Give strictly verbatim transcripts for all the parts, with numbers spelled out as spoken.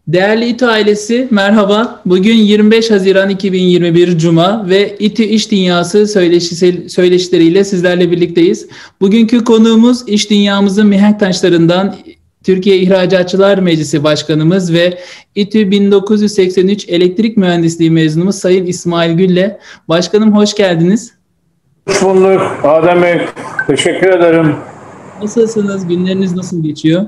Değerli İTÜ ailesi, merhaba. Bugün yirmi beş Haziran iki bin yirmi bir Cuma ve İTÜ İş Dünyası söyleşisi, söyleşileriyle sizlerle birlikteyiz. Bugünkü konuğumuz iş dünyamızın mihenk taşlarından Türkiye İhracatçılar Meclisi Başkanımız ve İTÜ bin dokuz yüz seksen üç Elektrik Mühendisliği mezunumuz Sayın İsmail Gülle. Başkanım hoş geldiniz. Hoş bulduk Adem Bey. Teşekkür ederim. Nasılsınız? Günleriniz nasıl geçiyor?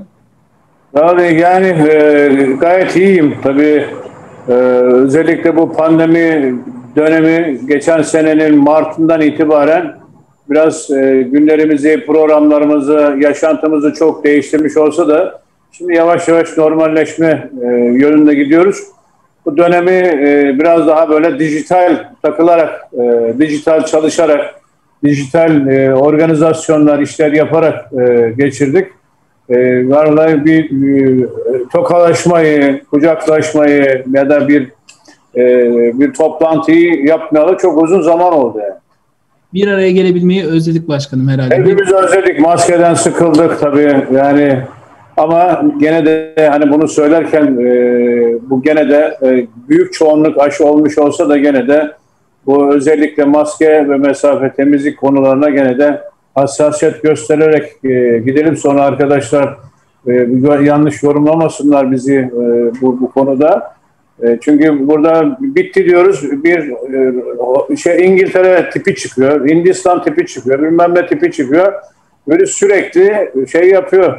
Abi yani e, gayet iyiyim. Tabii e, özellikle bu pandemi dönemi geçen senenin Mart'ından itibaren biraz e, günlerimizi, programlarımızı, yaşantımızı çok değiştirmiş olsa da şimdi yavaş yavaş normalleşme e, yönünde gidiyoruz. Bu dönemi e, biraz daha böyle dijital takılarak, e, dijital çalışarak, dijital e, organizasyonlar, işler yaparak e, geçirdik. E, vallahi bir e, tokalaşmayı, kucaklaşmayı ya da bir e, bir toplantıyı yapmayalı çok uzun zaman oldu yani. Bir araya gelebilmeyi özledik başkanım herhalde. Hepimiz özledik. Maskeden sıkıldık tabii yani. Ama gene de hani bunu söylerken e, bu gene de e, büyük çoğunluk aşı olmuş olsa da gene de bu özellikle maske ve mesafe temizlik konularına gene de hassasiyet göstererek e, gidelim. Sonra arkadaşlar e, yanlış yorumlamasınlar bizi e, bu, bu konuda. E, çünkü burada bitti diyoruz, bir e, şey İngiltere tipi çıkıyor, Hindistan tipi çıkıyor, bilmem ne tipi çıkıyor. Böyle sürekli şey yapıyor.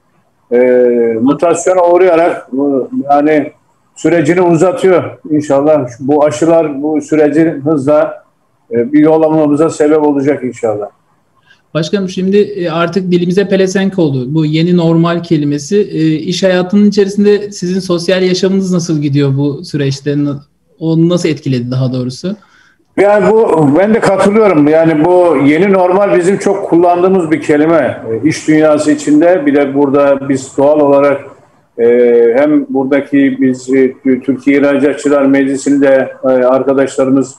E, mutasyona uğrayarak yani sürecini uzatıyor. İnşallah bu aşılar bu süreci hızla e, bir yol almamıza sebep olacak inşallah. Başkanım şimdi artık dilimize pelesenk oldu. Bu yeni normal kelimesi. İş hayatının içerisinde sizin sosyal yaşamınız nasıl gidiyor bu süreçte? Onu nasıl etkiledi daha doğrusu? Yani bu ben de katılıyorum. Yani bu yeni normal bizim çok kullandığımız bir kelime. İş dünyası içinde bir de burada biz doğal olarak e, hem buradaki biz e, Türkiye İhracatçılar Meclisi'nde e, arkadaşlarımız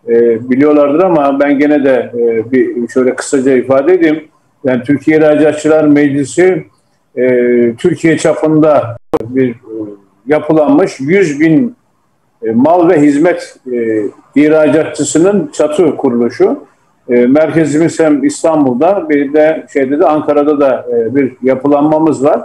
e, biliyorlardır ama ben gene de e, bir şöyle kısaca ifade edeyim. Yani Türkiye İhracatçılar Meclisi e, Türkiye çapında bir e, yapılanmış yüz bin e, mal ve hizmet e, ihracatçısının çatı kuruluşu. E, merkezimiz hem İstanbul'da bir de şeyde de Ankara'da da e, bir yapılanmamız var.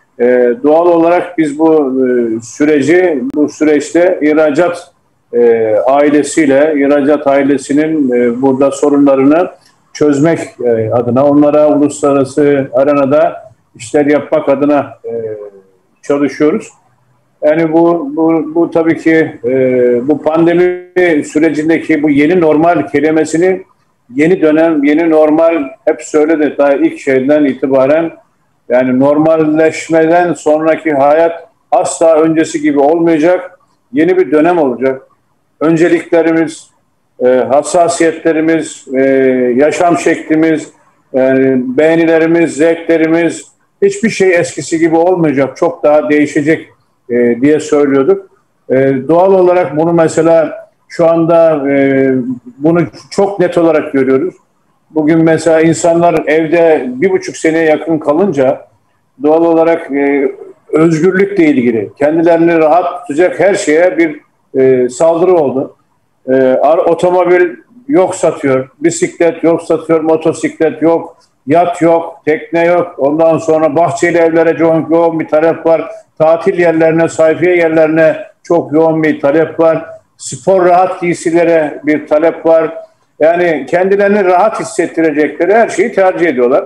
E, doğal olarak biz bu e, süreci bu süreçte ihracat e, ailesiyle, ihracat ailesinin e, burada sorunlarını çözmek e, adına, onlara uluslararası arenada işler yapmak adına e, çalışıyoruz. Yani bu, bu, bu tabii ki e, bu pandemi sürecindeki bu yeni normal kelimesini yeni dönem, yeni normal hep söyledi daha ilk şeyden itibaren. Yani normalleşmeden sonraki hayat asla öncesi gibi olmayacak. Yeni bir dönem olacak. Önceliklerimiz, e, hassasiyetlerimiz, e, yaşam şeklimiz, yani beğenilerimiz, zevklerimiz hiçbir şey eskisi gibi olmayacak. Çok daha değişecek e, diye söylüyorduk. E, doğal olarak bunu mesela şu anda e, bunu çok net olarak görüyoruz. Bugün mesela insanlar evde bir buçuk seneye yakın kalınca doğal olarak e, özgürlükle ilgili kendilerini rahat tutacak her şeye bir e, saldırı oldu. E, otomobil yok satıyor, bisiklet yok satıyor, motosiklet yok, yat yok, tekne yok. Ondan sonra bahçeli evlere çok yoğun bir talep var. Tatil yerlerine, sayfiye yerlerine çok yoğun bir talep var. Spor rahat giysilere bir talep var. Yani kendilerini rahat hissettirecekleri her şeyi tercih ediyorlar.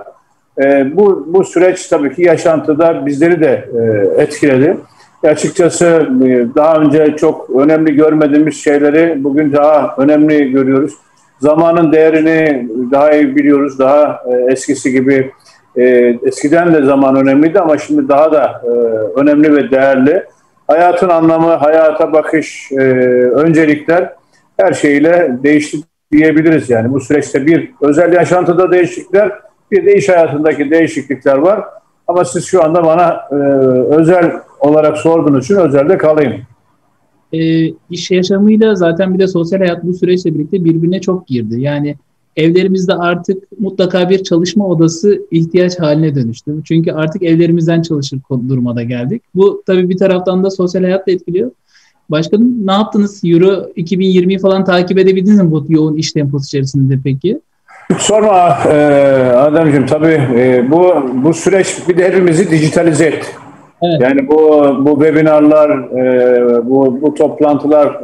E, bu, bu süreç tabii ki yaşantıda bizleri de e, etkiledi. E, açıkçası e, daha önce çok önemli görmediğimiz şeyleri bugün daha önemli görüyoruz. Zamanın değerini daha iyi biliyoruz. Daha e, eskisi gibi e, eskiden de zaman önemliydi ama şimdi daha da e, önemli ve değerli. Hayatın anlamı, hayata bakış, e, öncelikler her şeyle değişti diyebiliriz yani. Bu süreçte bir özel yaşantıda değişiklikler, bir de iş hayatındaki değişiklikler var. Ama siz şu anda bana e, özel olarak sorduğunuz için özelde kalayım. E, iş yaşamıyla zaten bir de sosyal hayat bu süreçle birlikte birbirine çok girdi. Yani evlerimizde artık mutlaka bir çalışma odası ihtiyaç haline dönüştü. Çünkü artık evlerimizden çalışır duruma da geldik. Bu tabii bir taraftan da sosyal hayat da etkiliyor. Başkanım, ne yaptınız? Euro iki bin yirmiyi falan takip edebildiniz mi bu yoğun iş temposu içerisinde peki? Sorma e, Ademciğim, tabii e, bu bu süreç bir de hepimizi dijitalize etti. Evet. Yani bu bu webinarlar, e, bu bu toplantılar,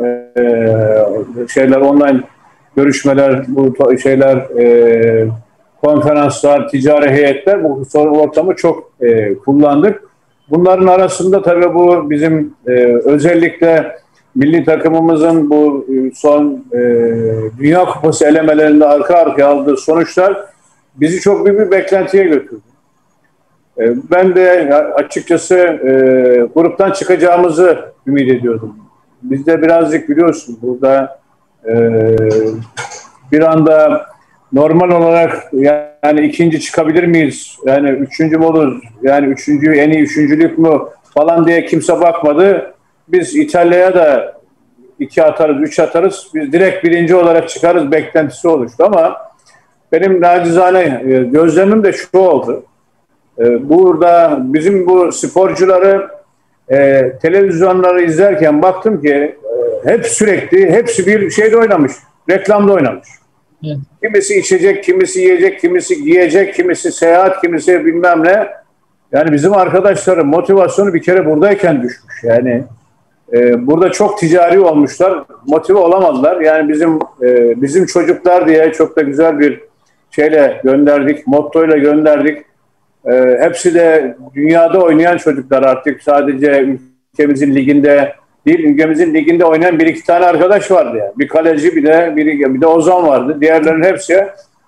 e, şeyler, online görüşmeler, bu şeyler, e, konferanslar, ticari heyetler, bu ortamı çok e, kullandık. Bunların arasında tabii bu bizim e, özellikle milli takımımızın bu son e, Dünya Kupası elemelerinde arka arkaya aldığı sonuçlar bizi çok büyük bir beklentiye götürdü. E, ben de açıkçası e, gruptan çıkacağımızı ümit ediyordum. Biz de birazcık biliyorsun burada e, bir anda normal olarak yani ikinci çıkabilir miyiz? Yani üçüncü mü olur? Yani üçüncü, en iyi üçüncülük mü falan diye kimse bakmadı. Biz İtalya'ya da iki atarız, üç atarız. Biz direkt birinci olarak çıkarız beklentisi oluştu ama benim nacizane gözlemim de şu oldu. Burada bizim bu sporcuları e, televizyonları izlerken baktım ki e, hep sürekli, hepsi bir şeyde oynamış, reklamda oynamış. Evet. Kimisi içecek, kimisi yiyecek, kimisi giyecek, kimisi seyahat, kimisi bilmem ne. Yani bizim arkadaşların motivasyonu bir kere buradayken düşmüş. Yani e, burada çok ticari olmuşlar, motive olamadılar. Yani bizim e, bizim çocuklar diye çok da güzel bir şeyle gönderdik, mottoyla gönderdik. E, hepsi de dünyada oynayan çocuklar, artık sadece ülkemizin liginde değil, ülkemizin liginde oynayan bir iki tane arkadaş vardı yani. Bir kaleci, bir de bir, bir de Ozan vardı. Diğerlerinin hepsi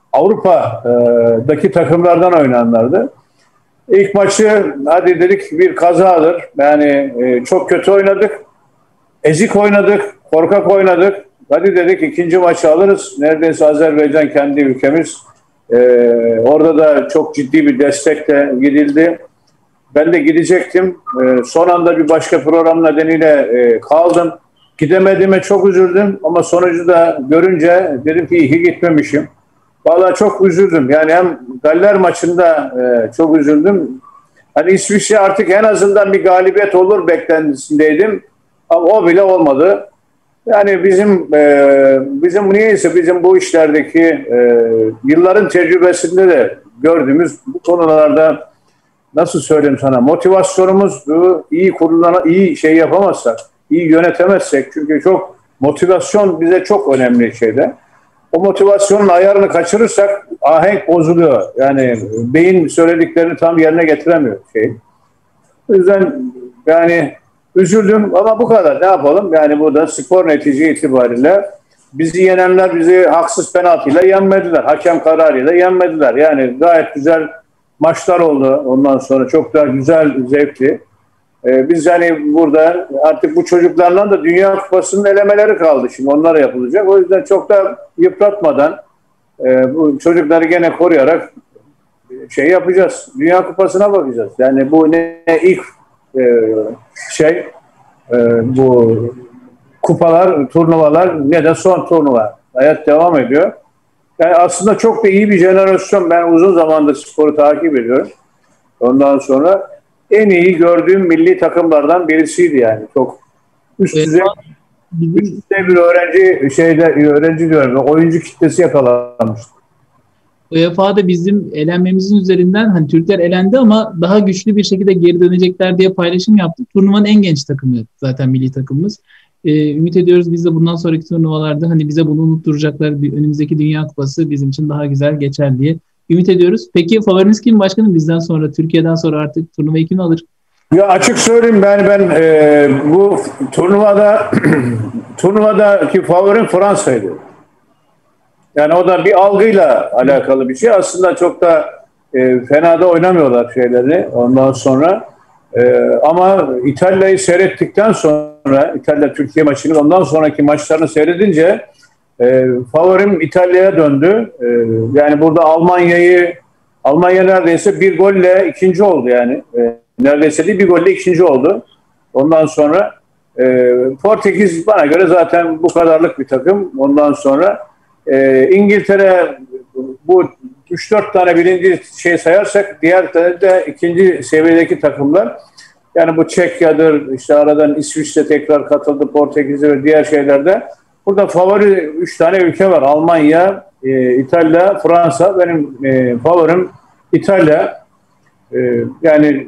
Avrupa'daki takımlardan oynanlardı. İlk maçı hadi dedik bir kazadır. Yani e, çok kötü oynadık. Ezik oynadık. Korkak oynadık. Hadi dedik ikinci maçı alırız. Neredeyse Azerbaycan kendi ülkemiz. E, orada da çok ciddi bir destekle gidildi. Ben de gidecektim. E, son anda bir başka program nedeniyle e, kaldım. Gidemediğime çok üzüldüm ama sonucu da görünce dedim ki iyi ki gitmemişim. Vallahi çok üzüldüm. Yani hem Galler maçında e, çok üzüldüm. Hani İsviçre artık en azından bir galibiyet olur beklentisindeydim. Ama o bile olmadı. Yani bizim e, bizim niyeyse bizim bu işlerdeki e, yılların tecrübesinde de gördüğümüz bu konularda nasıl söyleyeyim sana, motivasyonumuz iyi kurulan, iyi şey yapamazsak, iyi yönetemezsek, çünkü çok motivasyon bize çok önemli şeyde. O motivasyonun ayarını kaçırırsak ahenk bozuluyor. Yani beyin söylediklerini tam yerine getiremiyor şey. O yüzden yani üzüldüm ama bu kadar. Ne yapalım? Yani burada spor netice itibariyle bizi yenenler bizi haksız penaltıyla yenmediler. Hakem kararıyla yenmediler. Yani gayet güzel maçlar oldu. Ondan sonra çok daha güzel, zevkli. Ee, biz yani burada artık bu çocuklarla da Dünya Kupası'nın elemeleri kaldı. Şimdi onlar yapılacak. O yüzden çok da yıpratmadan e, bu çocukları gene koruyarak şey yapacağız. Dünya Kupası'na bakacağız. Yani bu ne ilk e, şey e, bu kupalar, turnuvalar ne de son turnuva. Hayat devam ediyor. Yani aslında çok da iyi bir jenerasyon. Ben uzun zamandır sporu takip ediyorum. Ondan sonra en iyi gördüğüm milli takımlardan birisiydi yani. Çok üst düzey, üst düzey bir öğrenci şeyde öğrenci diyorum. Oyuncu kitlesi yakalanmıştı. U E F A'da bizim elenmemizin üzerinden hani Türkler elendi ama daha güçlü bir şekilde geri dönecekler diye paylaşım yaptık. Turnuvanın en genç takımı zaten milli takımımız. Ee, ümit ediyoruz biz de bundan sonraki turnuvalarda hani bize bunu unutturacaklar. Bir, önümüzdeki Dünya Kupası bizim için daha güzel geçer diye ümit ediyoruz. Peki favoriniz kim başkanım? Bizden sonra, Türkiye'den sonra artık turnuvayı kim alır? Ya açık söyleyeyim, ben ben e, bu turnuvada turnuvadaki favorim Fransa'ydı. Yani o da bir algıyla alakalı bir şey. Aslında çok da e, fena da oynamıyorlar şeyleri ondan sonra. E, ama İtalya'yı seyrettikten sonra, İtalya Türkiye maçını ondan sonraki maçlarını seyredince e, favorim İtalya'ya döndü. E, yani burada Almanya'yı Almanya neredeyse bir golle ikinci oldu yani. E, neredeyse değil bir golle ikinci oldu. Ondan sonra e, Portekiz bana göre zaten bu kadarlık bir takım. Ondan sonra e, İngiltere bu üç dört tane birinci şey sayarsak diğer tane de ikinci seviyedeki takımlar. Yani bu Çekya'dır, işte aradan İsviçre tekrar katıldı, Portekiz'e ve diğer şeylerde. Burada favori üç tane ülke var. Almanya, e, İtalya, Fransa. Benim e, favorim İtalya. E, yani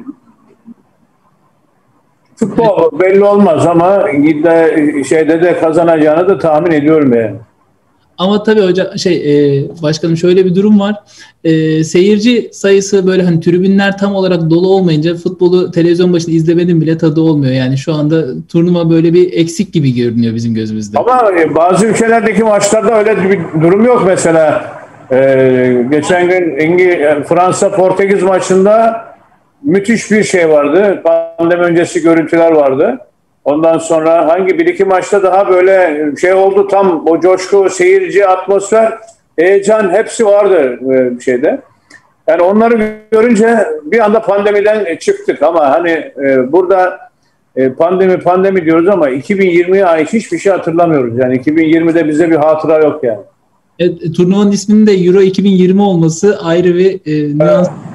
futbol belli olmaz ama şeyde de kazanacağını da tahmin ediyorum yani. Ama tabii hocam şey e, başkanım şöyle bir durum var. E, seyirci sayısı böyle hani tribünler tam olarak dolu olmayınca futbolu televizyon başında izlemenin bile tadı olmuyor. Yani şu anda turnuva böyle bir eksik gibi görünüyor bizim gözümüzde. Ama bazı ülkelerdeki maçlarda öyle bir durum yok mesela. E, geçen gün İngil Fransa Portekiz maçında müthiş bir şey vardı. Pandemi öncesi görüntüler vardı. Ondan sonra hangi bir iki maçta daha böyle şey oldu, tam o coşku, seyirci, atmosfer, heyecan hepsi vardı bir şeyde. Yani onları görünce bir anda pandemiden çıktık ama hani e, burada e, pandemi pandemi diyoruz ama iki bin yirmiye ait hiçbir şey hatırlamıyoruz. Yani iki bin yirmide bize bir hatıra yok yani. Evet, turnuvanın isminin de Euro iki bin yirmi olması ayrı bir e, nüans. Evet.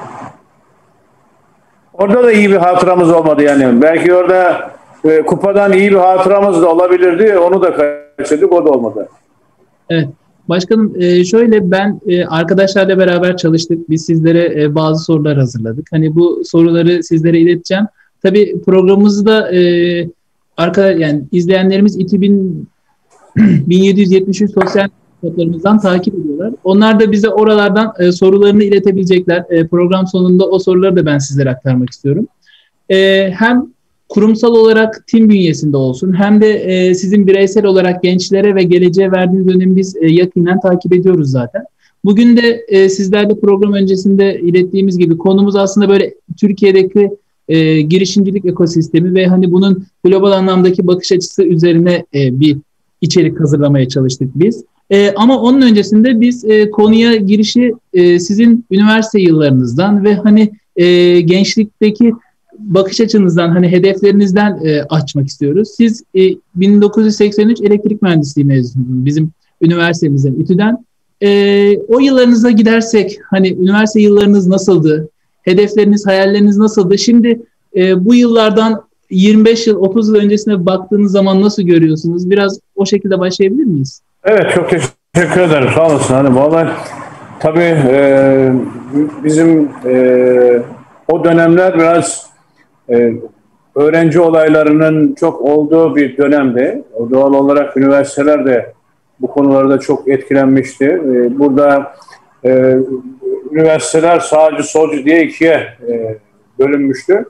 Orada da iyi bir hatıramız olmadı yani. Belki orada e, kupadan iyi bir hatıramız da olabilirdi. Onu da kaçırdık, o da olmadı. Evet. Başkanım e, şöyle ben e, arkadaşlarla beraber çalıştık. Biz sizlere e, bazı sorular hazırladık. Hani bu soruları sizlere ileteceğim. Tabii programımızda e, arkadaş yani izleyenlerimiz İTÜ bin yedi yüz yetmiş üç sosyal hesaplarımızdan takip ediyorlar. Onlar da bize oralardan e, sorularını iletebilecekler. E, program sonunda o soruları da ben sizlere aktarmak istiyorum. E, hem kurumsal olarak tim bünyesinde olsun hem de e, sizin bireysel olarak gençlere ve geleceğe verdiğiniz önemi biz e, yakından takip ediyoruz zaten. Bugün de e, sizlerle program öncesinde ilettiğimiz gibi konumuz aslında böyle Türkiye'deki e, girişimcilik ekosistemi ve hani bunun global anlamdaki bakış açısı üzerine e, bir içerik hazırlamaya çalıştık biz. E, ama onun öncesinde biz e, konuya girişi e, sizin üniversite yıllarınızdan ve hani e, gençlikteki bakış açınızdan, hani hedeflerinizden e, açmak istiyoruz. Siz e, bin dokuz yüz seksen üç elektrik mühendisliği mezununuz bizim üniversitemizden, İTÜ'den. E, o yıllarınıza gidersek, hani üniversite yıllarınız nasıldı? Hedefleriniz, hayalleriniz nasıldı? Şimdi e, bu yıllardan yirmi beş yıl, otuz yıl öncesine baktığınız zaman nasıl görüyorsunuz? Biraz o şekilde başlayabilir miyiz? Evet, çok teşekkür ederim. Sağ olasın. Hani vallahi tabii e, bizim e, o dönemler biraz e, öğrenci olaylarının çok olduğu bir dönemdi. Doğal olarak üniversiteler de bu konularda çok etkilenmişti. E, burada e, üniversiteler sağcı solcu diye ikiye e, bölünmüştü.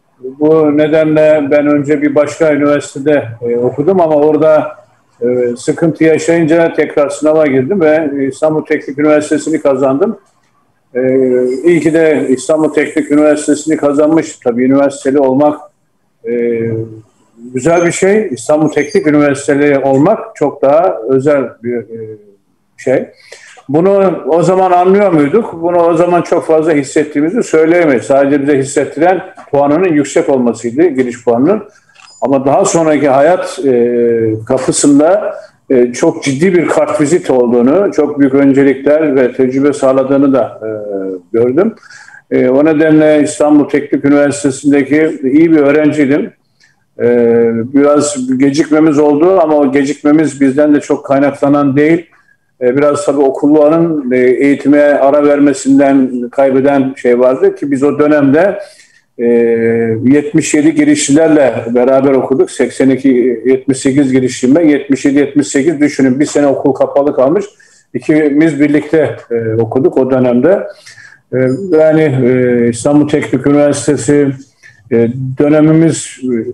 Bu nedenle ben önce bir başka üniversitede e, okudum ama orada e, sıkıntı yaşayınca tekrar sınava girdim ve İstanbul Teknik Üniversitesi'ni kazandım. E, iyi ki de İstanbul Teknik Üniversitesi'ni kazanmış. Tabii üniversiteli olmak e, güzel bir şey. İstanbul Teknik Üniversiteli olmak çok daha özel bir e, şey. Bunu o zaman anlıyor muyduk? Bunu o zaman çok fazla hissettiğimizi söyleyemeyiz. Sadece bize hissettiren puanının yüksek olmasıydı, giriş puanının. Ama daha sonraki hayat e, kapısında e, çok ciddi bir kartvizit olduğunu, çok büyük öncelikler ve tecrübe sağladığını da e, gördüm. E, o nedenle İstanbul Teknik Üniversitesi'ndeki iyi bir öğrenciydim. E, biraz gecikmemiz oldu ama o gecikmemiz bizden de çok kaynaklanan değil. Biraz tabii okulların eğitime ara vermesinden kaybeden şey vardı ki biz o dönemde yetmiş yedi girişlilerle beraber okuduk. seksen iki yetmiş sekiz girişimle yetmiş yedi yetmiş sekiz düşünün, bir sene okul kapalı kalmış. İkimiz birlikte okuduk o dönemde. Yani İstanbul Teknik Üniversitesi dönemimiz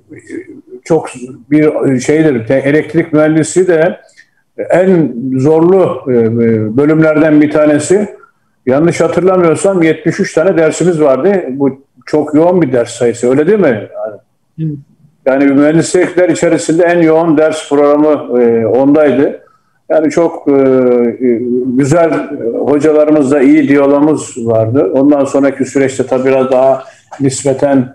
çok bir şeydir. Elektrik mühendisliği de en zorlu bölümlerden bir tanesi. Yanlış hatırlamıyorsam yetmiş üç tane dersimiz vardı. Bu çok yoğun bir ders sayısı. Öyle değil mi? Yani, yani mühendislikler içerisinde en yoğun ders programı ondaydı. Yani çok güzel hocalarımızla iyi diyalogumuz vardı. Ondan sonraki süreçte tabii biraz daha nispeten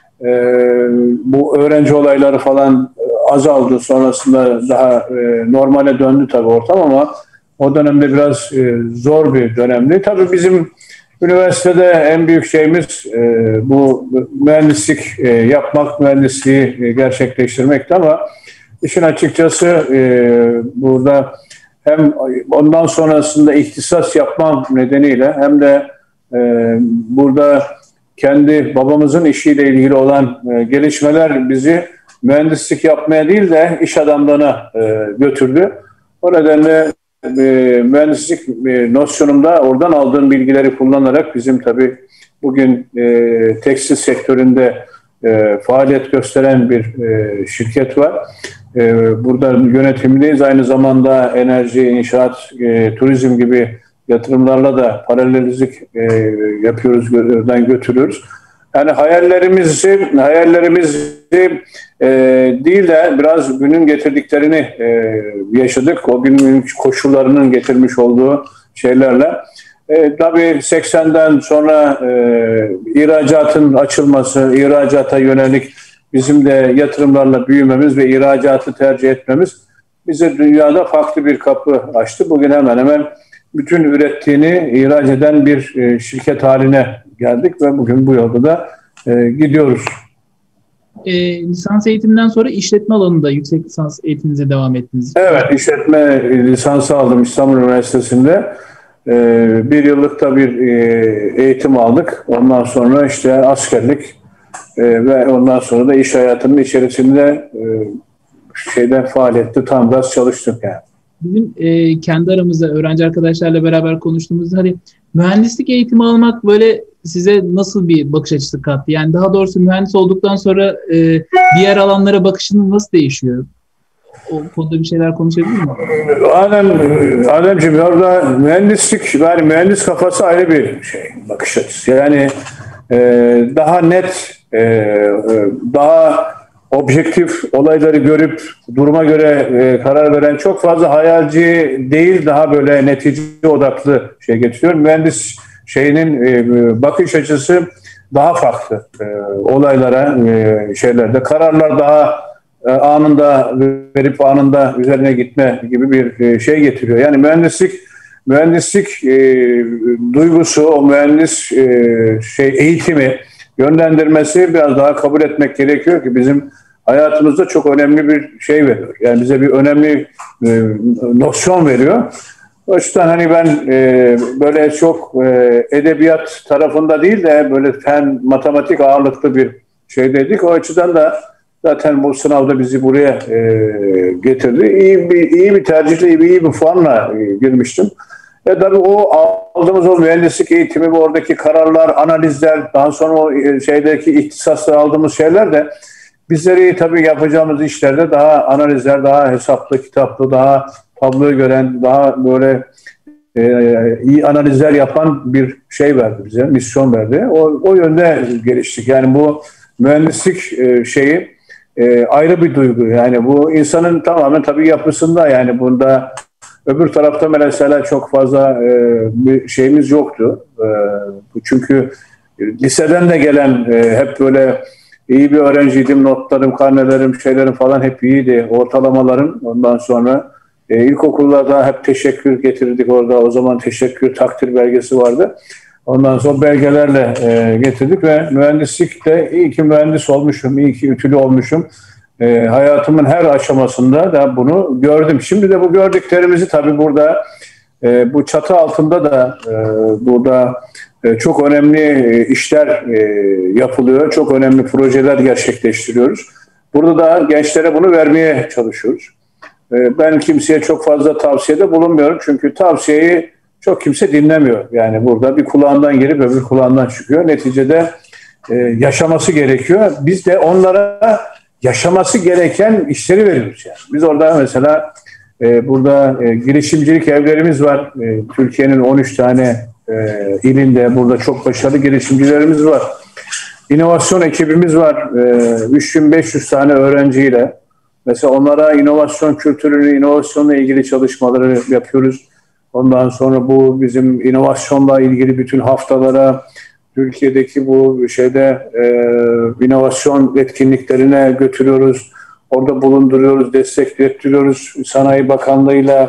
bu öğrenci olayları falan azaldı. Sonrasında daha e, normale döndü tabii ortam ama O dönemde biraz e, zor bir dönemdi. Tabii bizim üniversitede en büyük şeyimiz e, bu mühendislik e, yapmak, mühendisliği e, gerçekleştirmekti ama işin açıkçası e, burada hem ondan sonrasında ihtisas yapmam nedeniyle hem de e, burada kendi babamızın işiyle ilgili olan e, gelişmeler bizi mühendislik yapmaya değil de iş adamlığına e, götürdü. O nedenle e, mühendislik e, nosyonumda oradan aldığım bilgileri kullanarak bizim tabii bugün e, tekstil sektöründe e, faaliyet gösteren bir e, şirket var. E, burada yönetimdeyiz. Aynı zamanda enerji, inşaat, e, turizm gibi yatırımlarla da paralelizlik e, yapıyoruz, gözden götürüyoruz. Yani hayallerimizi, hayallerimizi e, değil de biraz günün getirdiklerini e, yaşadık. O günün koşullarının getirmiş olduğu şeylerle. E, tabii seksenden sonra e, ihracatın açılması, ihracata yönelik bizim de yatırımlarla büyümemiz ve ihracatı tercih etmemiz bize dünyada farklı bir kapı açtı. Bugün hemen hemen bütün ürettiğini ihraç eden bir e, şirket haline geldik ve bugün bu yolda da e, gidiyoruz. E, lisans eğitiminden sonra işletme alanında yüksek lisans eğitiminize devam ettiniz. Evet, işletme lisansı aldım İstanbul Üniversitesi'nde. E, bir yıllıkta bir e, eğitim aldık. Ondan sonra işte askerlik e, ve ondan sonra da iş hayatının içerisinde e, şeyde faaliyette tam gaz çalıştık yani. Bizim e, kendi aramızda öğrenci arkadaşlarla beraber konuştuğumuzda hani mühendislik eğitimi almak böyle size nasıl bir bakış açısı kattı? Yani daha doğrusu mühendis olduktan sonra e, diğer alanlara bakışınız nasıl değişiyor? O konuda bir şeyler konuşabilir miyim? Adem, Ademciğim orada mühendislik, yani mühendis kafası ayrı bir şey, bakış açısı. Yani e, daha net, e, daha objektif olayları görüp duruma göre e, karar veren çok fazla hayalci değil, daha böyle netice odaklı şey getiriyor. Mühendis şeyinin e, bakış açısı daha farklı e, olaylara, e, şeylerde kararlar daha e, anında verip anında üzerine gitme gibi bir e, şey getiriyor. Yani mühendislik mühendislik e, duygusu, o mühendis e, şey eğitimi yönlendirmesi biraz daha kabul etmek gerekiyor ki bizim hayatımızda çok önemli bir şey veriyor. Yani bize bir önemli e, nosyon veriyor. O yüzden hani ben e, böyle çok e, edebiyat tarafında değil de böyle fen, matematik ağırlıklı bir şey dedik. O açıdan da zaten bu sınavda bizi buraya e, getirdi. İyi bir, iyi bir tercihle, iyi bir, iyi bir puanla e, girmiştim. E tabii o aldığımız o mühendislik eğitimi, bu oradaki kararlar, analizler, daha sonra o şeydeki ihtisasla aldığımız şeyler de bizleri tabii yapacağımız işlerde daha analizler, daha hesaplı, kitaplı, daha tabloyu gören, daha böyle e, iyi analizler yapan bir şey verdi bize, misyon verdi. O, o yönde geliştik. Yani bu mühendislik e, şeyi e, ayrı bir duygu. Yani bu insanın tamamen tabii yapısında, yani bunda öbür tarafta mesela çok fazla e, bir şeyimiz yoktu. E, çünkü liseden de gelen e, hep böyle iyi bir öğrenciydim. Notlarım, karnelerim, şeylerim falan hep iyiydi. Ortalamalarım. Ondan sonra e, ilkokullarda hep teşekkür getirdik orada. O zaman teşekkür, takdir belgesi vardı. Ondan sonra belgelerle e, getirdik ve mühendislikte iyi ki mühendis olmuşum, iyi ki ütülü olmuşum. E, hayatımın her aşamasında da bunu gördüm. Şimdi de bu gördüklerimizi tabii burada e, bu çatı altında da e, burada e, çok önemli e, işler e, yapılıyor. Çok önemli projeler gerçekleştiriyoruz. Burada da gençlere bunu vermeye çalışıyoruz. E, ben kimseye çok fazla tavsiyede bulunmuyorum. Çünkü tavsiyeyi çok kimse dinlemiyor. Yani burada bir kulağından girip öbür kulağından çıkıyor. Neticede e, yaşaması gerekiyor. Biz de onlara yaşaması gereken işleri veriyoruz yani. Biz orada mesela e, burada e, girişimcilik evlerimiz var. E, Türkiye'nin on üç tane e, ilinde burada çok başarılı girişimcilerimiz var. İnovasyon ekibimiz var. E, üç bin beş yüz tane öğrenciyle. Mesela onlara inovasyon kültürünü, inovasyonla ilgili çalışmaları yapıyoruz. Ondan sonra bu bizim inovasyonla ilgili bütün haftalara, Türkiye'deki bu şeyde e, inovasyon etkinliklerine götürüyoruz. Orada bulunduruyoruz, destekliyoruz. Sanayi Bakanlığı'yla,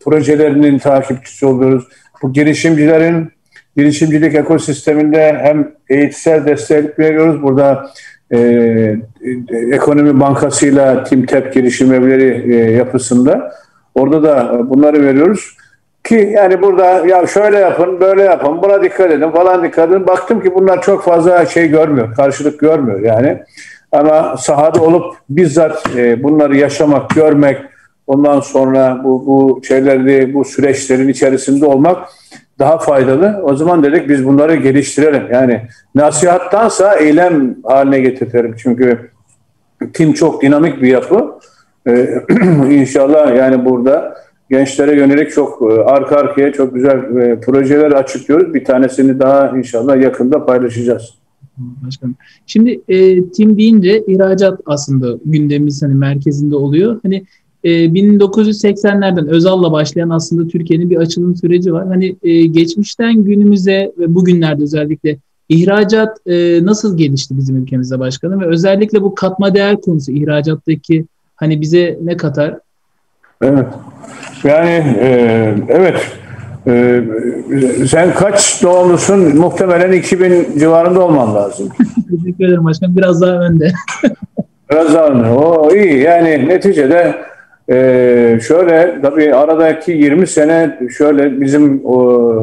projelerinin takipçisi oluyoruz. Bu girişimcilerin girişimcilik ekosisteminde hem eğitsel destek veriyoruz. Burada e, e, Ekonomi Bankası'yla TİMTEP girişim evleri e, yapısında. Orada da bunları veriyoruz. Ki yani burada ya şöyle yapın, böyle yapın, buna dikkat edin falan dikkat edin. Baktım ki bunlar çok fazla şey görmüyor, karşılık görmüyor yani. Ama sahada olup bizzat e, bunları yaşamak, görmek, ondan sonra bu, bu şeyleri, bu süreçlerin içerisinde olmak daha faydalı. O zaman dedik biz bunları geliştirelim. Yani nasihattansa eylem haline getirelim. Çünkü tim çok dinamik bir yapı. Ee, İnşallah yani burada gençlere yönelik çok arka arkaya çok güzel e, projeler açıklıyoruz. Bir tanesini daha inşallah yakında paylaşacağız. Başkanım. Şimdi e, tim deyince ihracat aslında gündemimiz hani merkezinde oluyor. Hani e, bin dokuz yüz seksenlerden Özal'la başlayan aslında Türkiye'nin bir açılım süreci var. Hani e, geçmişten günümüze ve bugünlerde özellikle ihracat e, nasıl gelişti bizim ülkemizde başkanım ve özellikle bu katma değer konusu ihracattaki hani bize ne katar? Evet. Yani e, evet. Ee, sen kaç doğumlusun? Muhtemelen iki bin civarında olman lazım. Teşekkür ederim başkanım. Biraz daha önde. Biraz daha önde. O iyi. Yani neticede e, şöyle tabii aradaki yirmi sene şöyle bizim o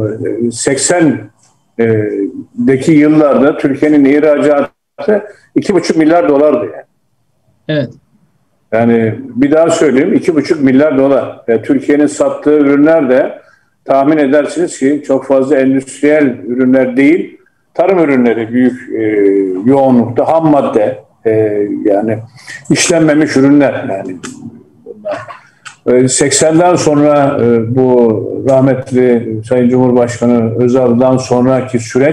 seksendeki yıllarda Türkiye'nin ihracatı iki buçuk milyar dolardı yani. Evet. Yani bir daha söyleyeyim iki buçuk milyar dolar. Yani Türkiye'nin sattığı ürünler de tahmin edersiniz ki çok fazla endüstriyel ürünler değil, tarım ürünleri büyük e, yoğunlukta, ham madde e, yani işlenmemiş ürünler yani bunlar. E, seksenden sonra e, bu rahmetli Sayın Cumhurbaşkanı Özal'dan sonraki süreç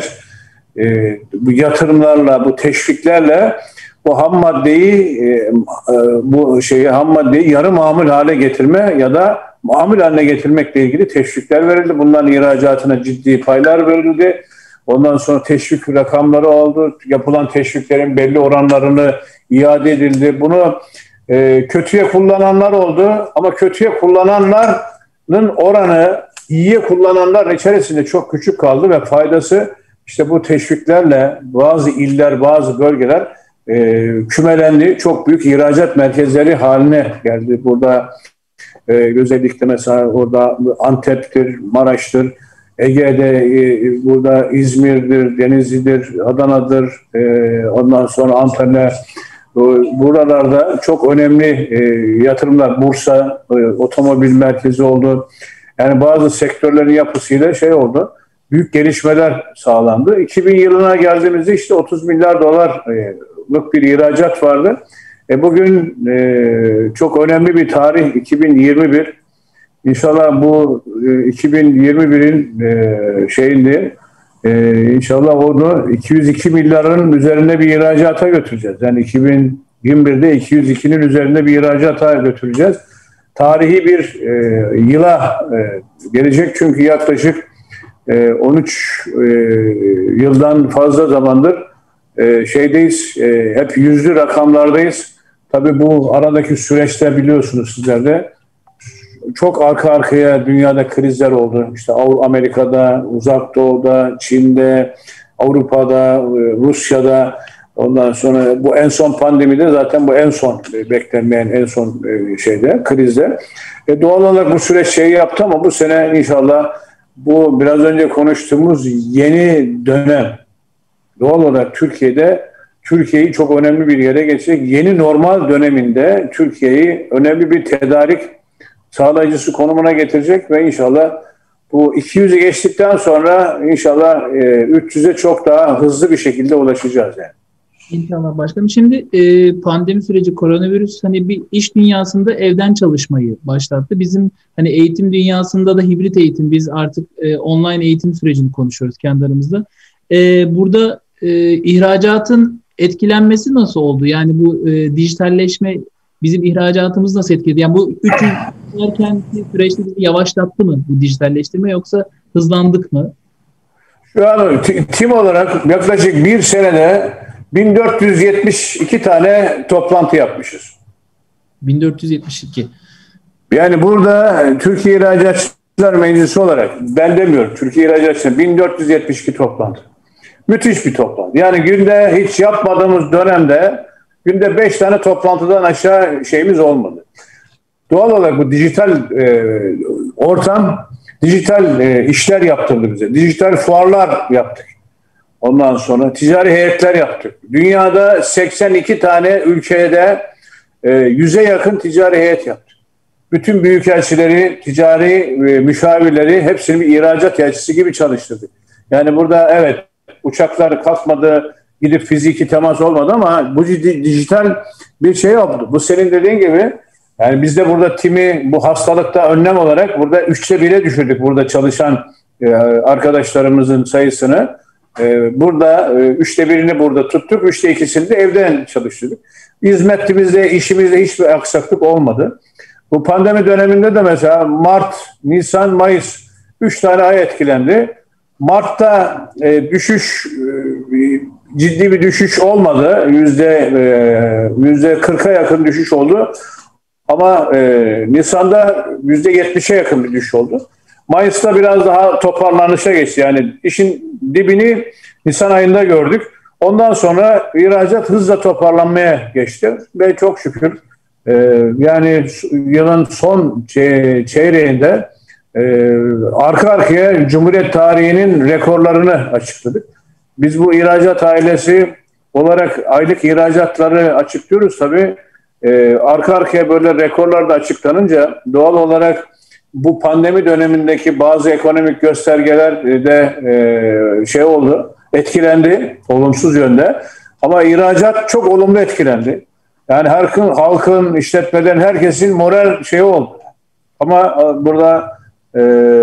e, bu yatırımlarla, bu teşviklerle bu ham maddeyi e, e, bu şeyi ham maddeyi yarı mamul hale getirme ya da mamul haline getirmekle ilgili teşvikler verildi. Bunların ihracatına ciddi paylar verildi. Ondan sonra teşvik rakamları oldu. Yapılan teşviklerin belli oranlarını iade edildi. Bunu e, kötüye kullananlar oldu. Ama kötüye kullananların oranı iyiye kullananların içerisinde çok küçük kaldı ve faydası işte bu teşviklerle bazı iller, bazı bölgeler e, kümelendi. Çok büyük ihracat merkezleri haline geldi. Burada Ee, özellikle mesela orada Antep'tir, Maraş'tır, Ege'de e, burada İzmir'dir, Denizli'dir, Adana'dır, e, ondan sonra Antalya. E, buralarda çok önemli e, yatırımlar, Bursa, e, otomobil merkezi oldu. Yani bazı sektörlerin yapısıyla şey oldu, büyük gelişmeler sağlandı. iki bin yılına geldiğimizde işte otuz milyar dolarlık bir ihracat vardı. E bugün e, çok önemli bir tarih iki bin yirmi bir. İnşallah bu e, iki bin yirmi birin e, şeyinde e, inşallah onu iki yüz iki milyarın üzerinde bir ihracata götüreceğiz. Yani iki bin yirmi birde iki yüz ikinin üzerinde bir ihracata götüreceğiz. Tarihi bir e, yıla e, gelecek çünkü yaklaşık e, on üç e, yıldan fazla zamandır e, şeydeyiz, e, hep yüzlü rakamlardayız. Tabii bu aradaki süreçte biliyorsunuz sizler de çok arka arkaya dünyada krizler oldu. İşte Amerika'da, Uzak Doğu'da, Çin'de, Avrupa'da, Rusya'da, ondan sonra bu en son pandemide zaten bu en son beklenmeyen en son şeyde krizde. E doğal olarak bu süreç şey yaptı ama bu sene inşallah bu biraz önce konuştuğumuz yeni dönem doğal olarak Türkiye'de Türkiye'yi çok önemli bir yere geçecek. Yeni normal döneminde Türkiye'yi önemli bir tedarik sağlayıcısı konumuna getirecek ve inşallah bu iki yüzü geçtikten sonra inşallah üç yüze çok daha hızlı bir şekilde ulaşacağız yani. İnşallah başkanım. Şimdi e, pandemi süreci, koronavirüs hani bir iş dünyasında evden çalışmayı başlattı. Bizim hani eğitim dünyasında da hibrit eğitim, biz artık e, online eğitim sürecini konuşuyoruz kendi aramızda. E, burada e, ihracatın etkilenmesi nasıl oldu? Yani bu e, dijitalleşme bizim ihracatımız nasıl etkiledi? Yani bu üç yıl erken süreçte yavaşlattı mı bu dijitalleştirme yoksa hızlandık mı? Şu an tim olarak yaklaşık bir senede bin dört yüz yetmiş iki tane toplantı yapmışız. bin dört yüz yetmiş iki. Yani burada Türkiye İhracatçılar Meclisi olarak, ben demiyorum, Türkiye İhracatçılar bin dört yüz yetmiş iki toplantı. Müthiş bir toplantı. Yani günde hiç yapmadığımız dönemde günde beş tane toplantıdan aşağı şeyimiz olmadı. Doğal olarak bu dijital e, ortam, dijital e, işler yaptırdı bize. Dijital fuarlar yaptık. Ondan sonra ticari heyetler yaptık. Dünyada seksen iki tane ülkede e, yüze yakın ticari heyet yaptık. Bütün büyükelçileri, ticari e, müşavirleri hepsini bir ihracat elçisi gibi çalıştırdık. Yani burada evet uçaklar kalkmadı, gidip fiziki temas olmadı ama bu dijital bir şey oldu. Bu senin dediğin gibi yani biz de burada timi bu hastalıkta önlem olarak burada üçte bire düşürdük burada çalışan e, arkadaşlarımızın sayısını. E, burada e, üçte birini burada tuttuk, üçte ikisini de evden çalıştırdık. Hizmetimizde, işimizde hiçbir aksaklık olmadı. Bu pandemi döneminde de mesela Mart, Nisan, Mayıs üç tane ay etkilendi. Mart'ta e, düşüş, e, ciddi bir düşüş olmadı. Yüzde e, yüzde kırka yakın düşüş oldu. Ama e, Nisan'da yüzde yetmişe yakın bir düşüş oldu. Mayıs'ta biraz daha toparlanışa geçti. Yani işin dibini Nisan ayında gördük. Ondan sonra ihracat hızla toparlanmaya geçti. Ve çok şükür e, yani yılın son çeyreğinde e, arka arkaya Cumhuriyet tarihinin rekorlarını açıkladık. Biz bu ihracat ailesi olarak aylık ihracatları açıklıyoruz tabii. E, arka arkaya böyle rekorlar da açıklanınca doğal olarak bu pandemi dönemindeki bazı ekonomik göstergeler de e, şey oldu, etkilendi olumsuz yönde. Ama ihracat çok olumlu etkilendi. Yani halkın, halkın işletmelerin, herkesin moral şeyi oldu. Ama burada e,